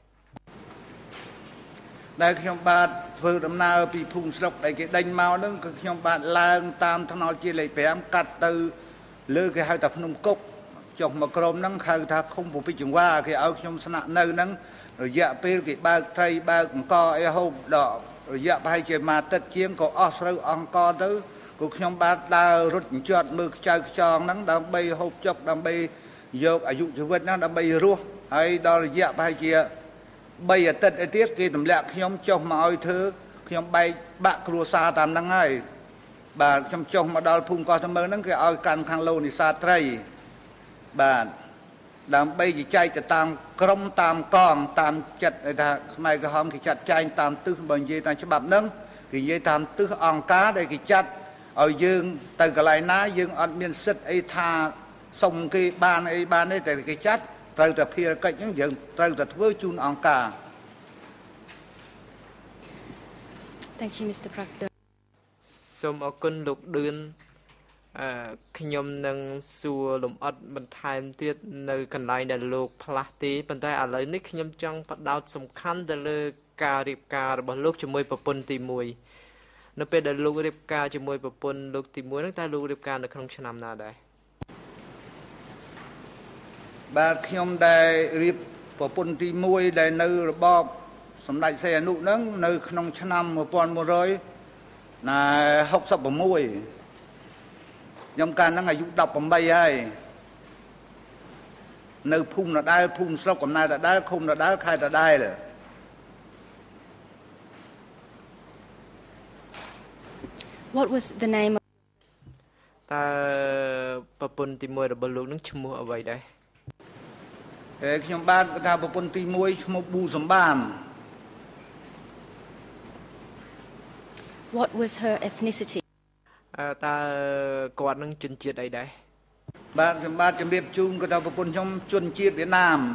ដែលខ្ញុំបាទធ្វើដំណើរពីភូមិស្រុកដែលគេដេញមកហ្នឹងគឺខ្ញុំបាទឡើងតាមថ្នល់ជាលេខ5កាត់ទៅលើគេហៅថាភ្នំគុកចុះមកក្រុមហ្នឹងហៅថាឃុំពពិចង្វាគេឲ្យខ្ញុំស្នាក់នៅហ្នឹងរយៈពេលគេបើកត្រីបើកអង្គអីហូបដករយៈប្រហែលជាមួយអាទិត្យជាងក៏អស់ស្រូវអង្គទៅក៏ខ្ញុំបាទដើររត់អញ្ជត់មើលខ្ចៅខ្ចងហ្នឹងដើម្បីហូបចុកដើម្បីយកអាយុជីវិតហ្នឹងដើម្បីរស់ហើយដល់រយៈប្រហែលជា3អាទិត្យឯទៀតគេទម្លាក់ខ្ញុំចុះមកឲ្យធ្វើខ្ញុំបែកបាក់គ្រួសារតាមហ្នឹងហើយបាទខ្ញុំចុះមកដល់ភូមិកោះត្មើហ្នឹងគេឲ្យកាន់ខាងលោនេសាទត្រីបាទដើម្បីជជែកទៅតាមក្រុមតាមកងតាមចិត្តថាខ្មែរក្រហមគេចាត់ចែងតាមទិសបើនិយាយតាមច្បាប់ហ្នឹងគេនិយាយតាមទិសអង្គការដែលគេចាត់ឲ្យយើងទៅកន្លែងណាយើងអត់មានសិទ្ធិអីថាសុំគេបានអីបានទេតែគេចាត់ត្រូវតែភារកិច្ចហ្នឹងយើងត្រូវតែធ្វើជូនអង្គការ Thank you Mr. Proctor សូមអរគុណលោកឌឿនខ្ញុំនឹងសួរលំអិតបន្ថែមទៀតនៅកន្លែងដែលលោកផ្លាស់ទីប៉ុន្តែឥឡូវនេះខ្ញុំចង់បដោតសំខាន់ទៅលើការរៀបការរបស់លោកជាមួយប្រពន្ធទី1នៅពេលដែលលោករៀបការជាមួយប្រពន្ធលោកទី1ហ្នឹងតើលោករៀបការនៅក្នុងឆ្នាំណាដែរបាទខ្ញុំដែលរៀបប្រពន្ធទី1ដែលនៅរបបសម្ដេចសីហនុហ្នឹងនៅក្នុងឆ្នាំ1966ខ្ញុំកាលហ្នឹងអាយុ18ហើយនៅភូមិដដែលភូមិស្រុកកំណើតដដែលឃុំដដែលខេត្តដដែល What was the name of តើប្រពន្ធទី1របស់លោកនឹងឈ្មោះអ្វីដែរខ្ញុំបានថាប្រពន្ធទី1ឈ្មោះប៊ូសំបាន What was her ethnicity? តើគាត់នឹងជនជាតិអីដែរបាទខ្ញុំបាទជំរាបជូនក៏ថាប្រពន្ធខ្ញុំជនជាតិវៀតណាម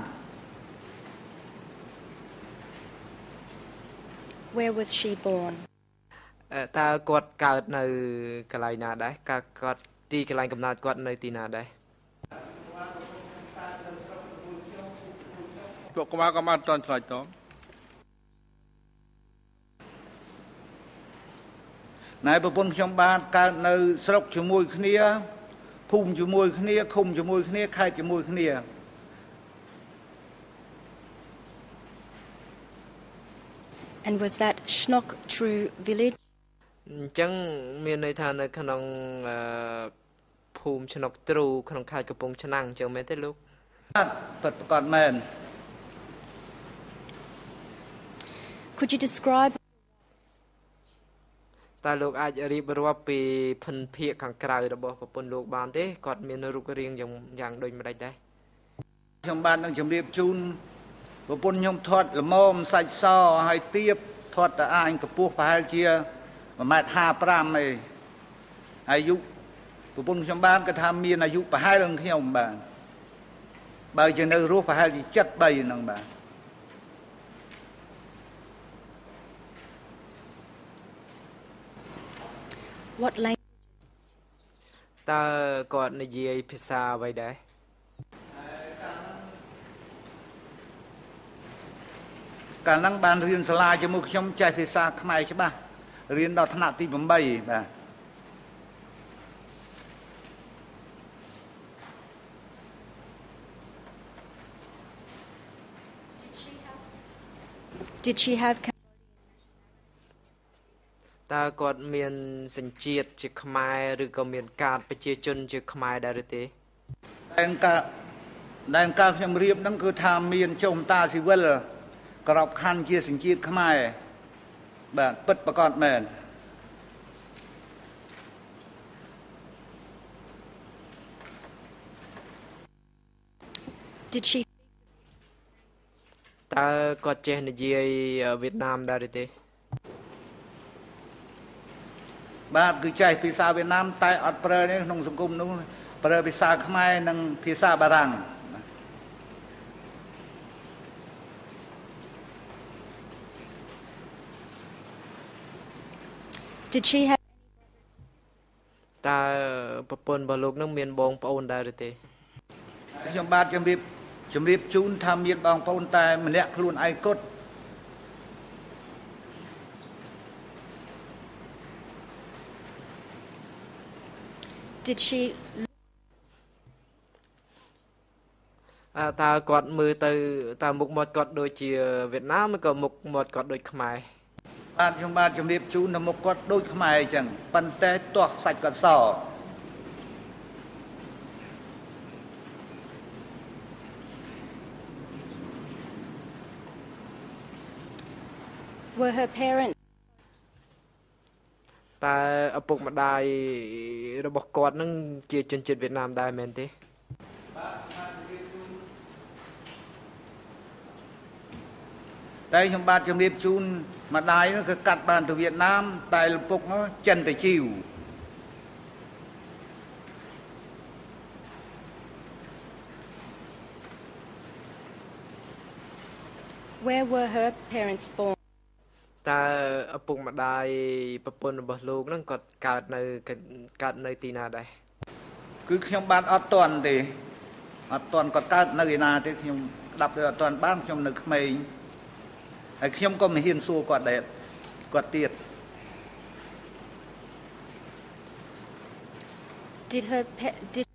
Where was she born? តើគាត់កើតនៅកន្លែងណាដែរគាត់ទីកន្លែងកំណើតគាត់នៅទីណាដែរពួកកុមារក៏បានតន់ឆ្លើយតបណែប្រពន្ធខ្ញុំបានកើតនៅស្រុកជាមួយគ្នាភូមិជាមួយគ្នាឃុំជាមួយគ្នាខេត្តជាមួយគ្នា And was that Schnock True Village? អញ្ចឹងមានន័យថានៅក្នុងភូមិឆ្នុកទ្រូក្នុងខេត្តកំពង់ឆ្នាំងអញ្ចឹងមែនទេលោកបាទពិតប្រាកដមែន Could you describe តើលោកអាចរៀបរាប់ពីភិនភាគខាងក្រៅរបស់ប្រពន្ធលោកបានទេគាត់មានរូបរាងយ៉ាងដូចម្ដេចដែរខ្ញុំបាននឹងជម្រាបជូនប្រពន្ធខ្ញុំធាត់ល្មមសាច់សហើយទៀបធាត់តអាញកម្ពស់ប្រហែលជា 1.55 ម៉ែត្រឯអាយុប្រពន្ធខ្ញុំបានគាត់ថាមានអាយុប្រហែលនឹងខ្ញុំបាទបើជានៅរស់ប្រហែលជា73ហ្នឹងបាទ what language? តើគាត់និយាយភាសាអ្វីដែរកាលហ្នឹងបានរៀនសាលាជាមួយខ្ញុំចេះភាសាខ្មែរច្បាស់រៀនដល់ថ្នាក់ទី8បាទ Did she have តើគាត់មានសញ្ជាតិជាខ្មែរឬក៏មានកាតប្រជាជនជាខ្មែរដែរឬទេដែលការខ្ញុំរៀបហ្នឹងគឺថាមានចុះតាស៊ីវិលក្របខ័ណ្ឌជាសញ្ជាតិខ្មែរបាទពិតប្រាកដមែន Did she តើគាត់ចេះនិយាយវៀតណាមដែរឬទេបាទគឺចេះភាសាវៀតណាមតែអត់ប្រើនេះក្នុងសង្គមនោះប្រើភាសាខ្មែរនិងភាសាបារាំង Did she have តើប្រពន្ធរបស់លោកនឹងមានបងប្អូនដែរឬទេខ្ញុំបាទជំរាបជូនថាមានបងប្អូនតែម្នាក់ខ្លួនឯងគត់ Did she តើគាត់មើលទៅតើមុខមាត់គាត់ដូចជាវៀតណាមឬក៏មុខមាត់គាត់ដូចខ្មែរបាទខ្ញុំបាទជំរាបជូនថាមុខគាត់ដូចខ្មែរអញ្ចឹងប៉ុន្តែទាស់សាច់គាត់ស were her parents តើឪពុកម្ដាយរបស់គាត់នឹងជាជនជាតិវៀតណាមដែរមែនទេតែខ្ញុំបាទជំរាបជូនម្ដាយនោះគឺកាត់បានទៅវៀតណាមតែឪពុកនោះចិនទៅជីវ Where were her parents born? តើឪពុកម្ដាយប្រពន្ធរបស់លោកនឹងគាត់កើតនៅទីណាដែរគឺខ្ញុំបានអត់តន់ទេអត់តន់គាត់កើតនៅឯណាទេខ្ញុំស្ដាប់ដូចអត់តន់បានខ្ញុំនៅក្មេងហើយខ្ញុំក៏មិនហ៊ានសួរគាត់ដែរគាត់ទៀត Did her did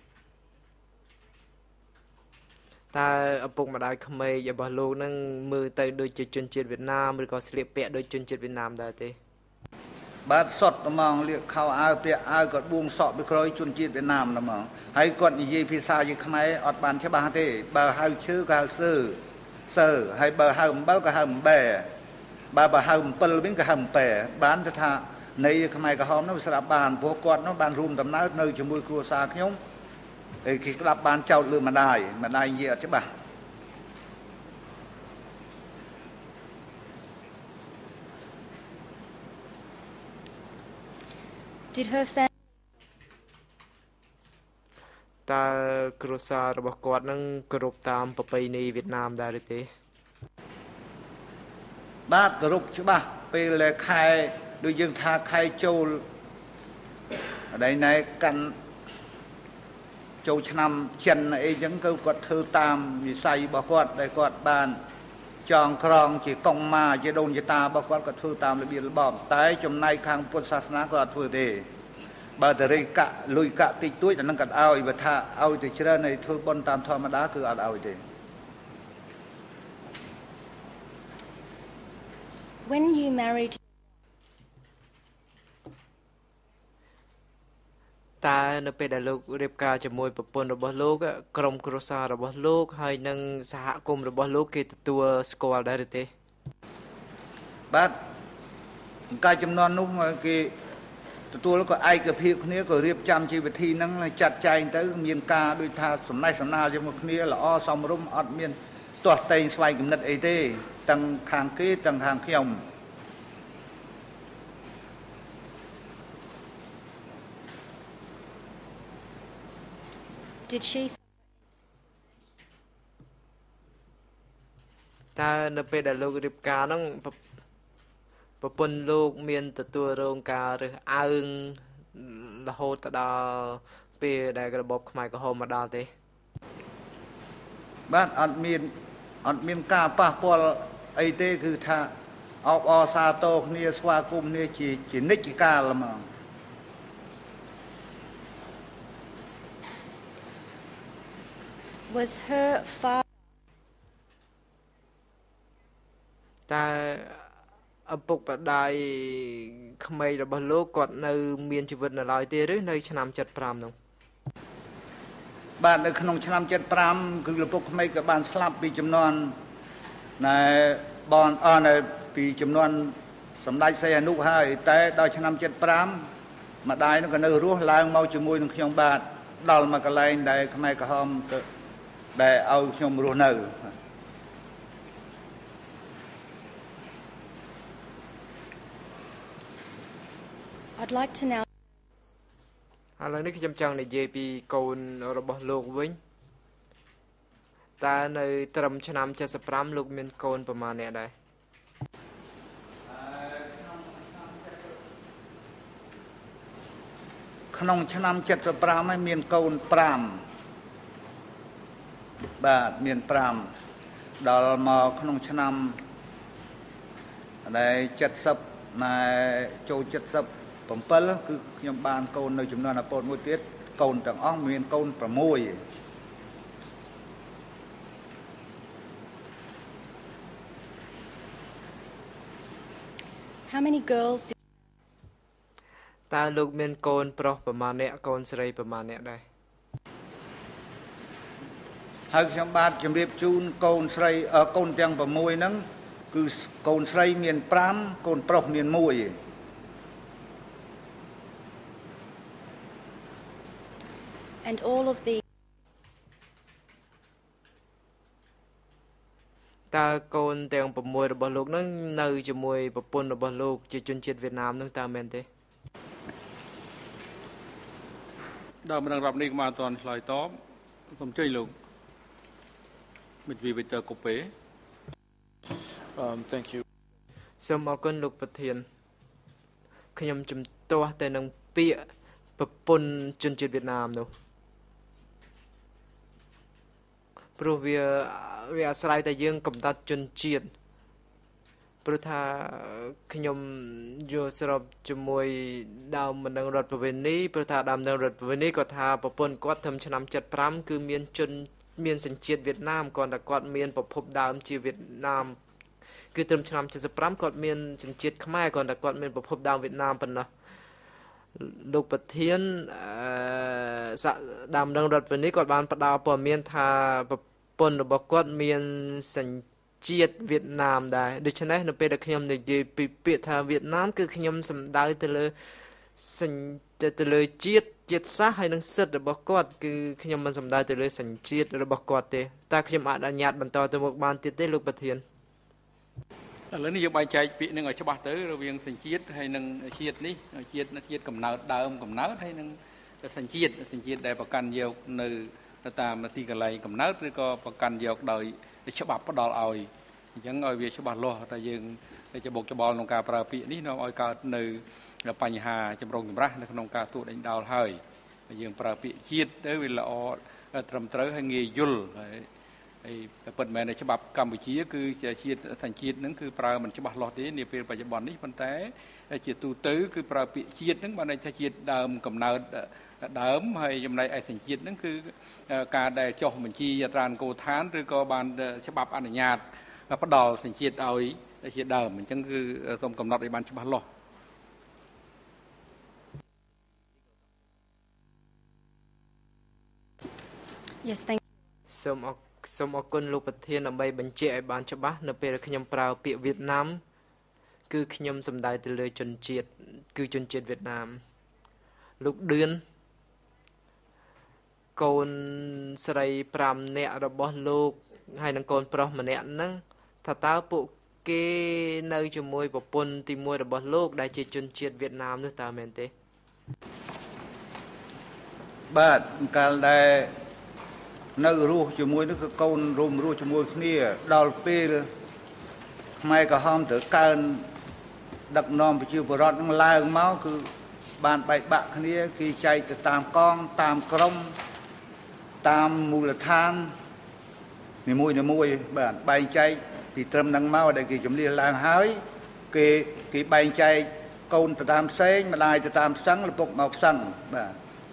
តើឪពុកម្ដាយក្មេករបស់លោកនឹងមើលទៅដូចជាជនជាតិវៀតណាមឬក៏ស្លៀកពាក់ដូចជនជាតិវៀតណាមដែរទេបាទសុតហ្មងលៀកខោអាវពាក់អាវគាត់បួងសក់ពីក្រោយជនជាតិវៀតណាមហ្មងហើយគាត់និយាយភាសាជាខ្មែរអត់បានច្បាស់ទេបើហៅឈើក៏ហៅសើហើយបើហៅអំបិលក៏ហៅអំបែបើហៅអំពិលវិញក៏ហៅអំប៉ែបានទៅថានៃខ្មែរក្រហមនោះស្ដាប់បានព្រោះគាត់នោះបានរួមដំណើរនៅជាមួយគ្រួសារខ្ញុំហើយគេស្ដាប់បានចោតលើម្ដាយនិយាយអត់ច្បាស់ត Did her family តើគ្រួសាររបស់គាត់នឹងគោរពតាមប្រពៃណីវៀតណាមដែរឬទេបាទគោរពច្បាស់ពេលខែដូចយើងថាខែចូលដែលណែកាន់ចូលឆ្នាំចិនអីចឹងគឺគាត់ធ្វើតាមវិស័យរបស់គាត់ដែលគាត់បានចងក្រងជាកុងម៉ាជាដូនជាតារបស់គាត់ក៏ធ្វើតាមរបៀបរបបតែចំណែកខាងពុទ្ធសាសនាគាត់អត់ធ្វើទេបើតរិកៈលុយកាក់តិចតួចអានឹងគាត់ឲ្យបើថាឲ្យទៅច្រើនឲ្យធ្វើបុណ្យតាមធម្មតាគឺអត់ឲ្យទេ when you married តើនៅពេលដែលលោករៀបការជាមួយប្រពន្ធរបស់លោកក្រុមគ្រួសាររបស់លោកហើយនឹងសហគមន៍របស់លោកគេទទួលស្គាល់ដែរឬទេបាទការចំនួននោះគេទទួលក៏ឯកភាពគ្នាក៏រៀបចំជីវវិធីហ្នឹងចាត់ចែងទៅមានការដូចថាសំណេះសំណាលជាមួយគ្នាល្អសមរម្យអត់មានទាស់តែងស្វ័យគំនិតអីទេទាំងខាងគេទាំងខាងខ្ញុំ did she តើនៅពេលដែលលោករៀបការហ្នឹងប្រពន្ធលោកមានទទួលរងការរើសអើងរហូតដល់ពេលដែលរបបខ្មែរក្រហមមកដល់ទេបាទអត់មានការប៉ះពាល់អីទេគឺថាអបអរសាទរគ្នាស្វាគមន៍គ្នាជានិច្ចកាលហ្មង was her father តើឪពុកម្ដាយក្មេករបស់លោកគាត់នៅមានជីវិតនៅឡើយទេឬនៅឆ្នាំ75នោះបាទនៅក្នុងឆ្នាំ75គឺឪពុកក្មេកក៏បានស្លាប់ពីចំនួនណែបងអស់នៅពីចំនួនសម្ដេចសីហនុហើយតែដល់ឆ្នាំ75ម្ដាយនោះក៏នៅរស់ឡើងមកជាមួយនឹងខ្ញុំបាទដល់មកកន្លែងដែលខ្មែរក្រហមដែលឲ្យខ្ញុំរស់នៅ I'd like to now ឥឡូវនេះខ្ញុំចង់និយាយពីកូនរបស់លោកវិញតើនៅត្រឹមឆ្នាំ75លោកមានកូនប្រមាណអ្នកដែរក្នុងឆ្នាំ75ហើយមានកូន5បាទមាន5ដល់មកក្នុងឆ្នាំដែល70ណែចូល77គឺខ្ញុំបានកូននៅចំនួនអពតមួយទៀតកូនទាំងអស់មានកូន6 how many girls did តើលោកមានកូនប្រុសប្រមាណអ្នកកូនស្រីប្រមាណអ្នកដែរហើយខ្ញុំបាទជម្រាបជូនកូនស្រីកូនទាំង6ហ្នឹងគឺកូនស្រីមាន5កូនប្រុសមាន1 and all of the តើកូនទាំង6របស់លោកហ្នឹងនៅជាមួយប្រពន្ធរបស់លោកជាជនជាតិវៀតណាមហ្នឹងតើមែនទេដល់មិនដឹងរាប់នេះក៏មកអត់ទាន់ឆ្លើយតបសូមជួយលោកមិត្តវិទ្យាកូពេ Thank you. សូមអរគុណលោកប្រធានខ្ញុំជំទាស់ទៅនឹងពាក្យប្រពន្ធជនជាតិវៀតណាមនោះព្រោះវាអាស្រ័យតែយើងកំណត់ជនជាតិព្រោះថាខ្ញុំយល់ស្របជាមួយដើមមិនដឹងរដ្ឋប្រវេណីព្រោះថាដើមនឹងរដ្ឋប្រវេណីគាត់ថាប្រពន្ធគាត់ត្រឹមឆ្នាំ75គឺមានសញ្ជាតិវៀតណាមគាត់តែគាត់មានប្រភពដើមជាវៀតណាមគឺត្រឹមឆ្នាំ75គាត់មានសញ្ជាតិខ្មែរគាត់តែគាត់មានប្រភពដើមវៀតណាមប៉ុណ្ណោះលោកប្រធានដើមនឹងរដ្ឋប្រវេណីគាត់បានផ្ដល់ព័ត៌មានថាប្រពន្ធរបស់គាត់មានសញ្ជាតិវៀតណាមដែរដូច្នេះនៅពេលដែលខ្ញុំនិយាយពីពាក្យថាវៀតណាមគឺខ្ញុំសំដៅទៅលើជាតិសាសន៍ហើយនិងសិទ្ធិរបស់គាត់គឺខ្ញុំមិនសំដៅទៅលើសញ្ជាតិរបស់គាត់ទេតើខ្ញុំអាចអនុញ្ញាតបន្តទៅមុខបានទៀតទេលោកប្រធានឥឡូវនេះយើងបែងចែកពាក្យនឹងឲ្យច្បាស់ទៅរវាងសញ្ជាតិហើយនឹងជាតិនេះជាតិកំណើតដើមកំណើតហើយនឹងសញ្ជាតិដែលប្រកាន់យកនៅតាមទីកន្លែងកំណើតឬក៏ប្រកាន់យកដោយច្បាប់ផ្ដល់ឲ្យអញ្ចឹងឲ្យវាច្បាស់លាស់តែយើងច្បុកច្បល់ក្នុងការប្រើពាក្យនេះនាំឲ្យកើតនៅបញ្ហាចម្រុងចម្រាស់នៅក្នុងការទូដេញដោលហើយយើងប្រើពាក្យជាតិទៅវាល្អត្រឹមត្រូវហើយងាយយល់ហើយពិតមែនតែច្បាប់កម្ពុជាគឺជាជាតិសញ្ជាតិហ្នឹងគឺប្រើមិនច្បាស់លាស់ទេនាពេលបច្ចុប្បន្ននេះប៉ុន្តែជាទូទៅគឺប្រើពាក្យជាតិហ្នឹងបានន័យថាជាតិដើមកំណើតដើមហើយចំណែកឯសញ្ជាតិហ្នឹងគឺការដែលចុះបញ្ជីអត្រានុកូលដ្ឋានឬក៏បានច្បាប់អនុញ្ញាតផ្ដល់សញ្ជាតិឲ្យជាដើមអញ្ចឹងគឺសូមកំណត់ឲ្យបានច្បាស់លាស់ Yes, thank you. សូមអរគុណលោកប្រធានដើម្បីបញ្ជាក់ឲ្យបានច្បាស់នៅពេលខ្ញុំប្រើពាក្យវៀតណាមគឺខ្ញុំសំដៅទៅលើជនជាតិគឺជនជាតិវៀតណាមលោកឌឿនកូនស្រី5នាក់របស់លោកហើយនិងកូនប្រុសម្នាក់ហ្នឹងថាតើពួកគេនៅជាមួយប្រពន្ធទី1របស់លោកដែលជាជនជាតិវៀតណាមនោះតើមែនទេបាទកាលដែលនៅរស់ជាមួយនោះគឺកូនរួមរស់ជាមួយគ្នាដល់ពេលខ្មែរក្រហមត្រូវកើនដឹកនាំប្រជាពលរដ្ឋនឹងឡើងមកគឺបានបែកបាក់គ្នាគេចែកទៅតាមកងតាមក្រុមតាមមូលដ្ឋាននីមួយបាទបែងចែកពីត្រឹមនឹងមកដែលគេជំនះឡើងហើយគេបែងចែកកូនទៅតាមផ្សេងម្ដាយទៅតាមផ្សឹងឪពុកមកផ្សឹងបាទ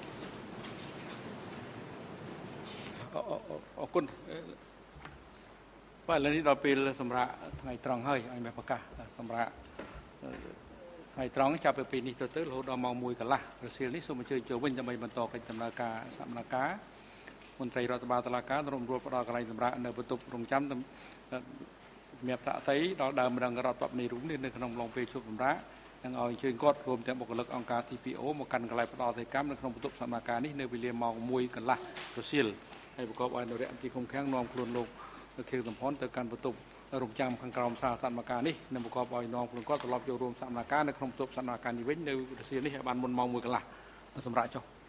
អរគុណបាទឥឡូវនេះដល់ពេលសម្រាប់ថ្ងៃត្រង់ហើយឲ្យមានប្រកាសសម្រាប់ថ្ងៃត្រង់ចាប់ពីពេលនេះទៅរហូតដល់ម៉ោង 1 កន្លះរសៀលនេះសូមអញ្ជើញចូលវិញដើម្បីបន្តកិច្ចដំណើរការសកម្មភាពមន្ត្រីរដ្ឋបាលតុលាការរួមរួបផ្ដល់កន្លែងសម្រាប់នៅបន្ទប់រងចាំសម្រាប់សាក់សីដល់ដើមរងរដ្ឋបព្វនីរូបនេះនៅក្នុងឡងពេលជួបសម្រាប់នឹងឲ្យអញ្ជើញគាត់រួមទាំងបុគ្គលិកអង្គការ TPO មកកាន់កន្លែងផ្ដល់សេចក្ដីកម្មនៅក្នុងបន្ទប់សកម្មភាពនេះនៅវេលាម៉ោង 1 កន្លះរសៀលហើយប្រកបដោយនរៈទីឃុំឃាំងនាំខ្លួនលោកខៀវសំផនទៅកាន់បន្ទប់រងចាំខាងក្រោមសាសកម្មភាពនេះនឹងប្រកបដោយនាំខ្លួនគាត់ត្រឡប់ចូលរួមសកម្មភាពនៅក្នុងបន្ទប់សកម្មភាពនេះវិញនៅរសៀលនេះឲ្យបានមុនម៉ោង 1 កន្លះសម្រាប់ចុះ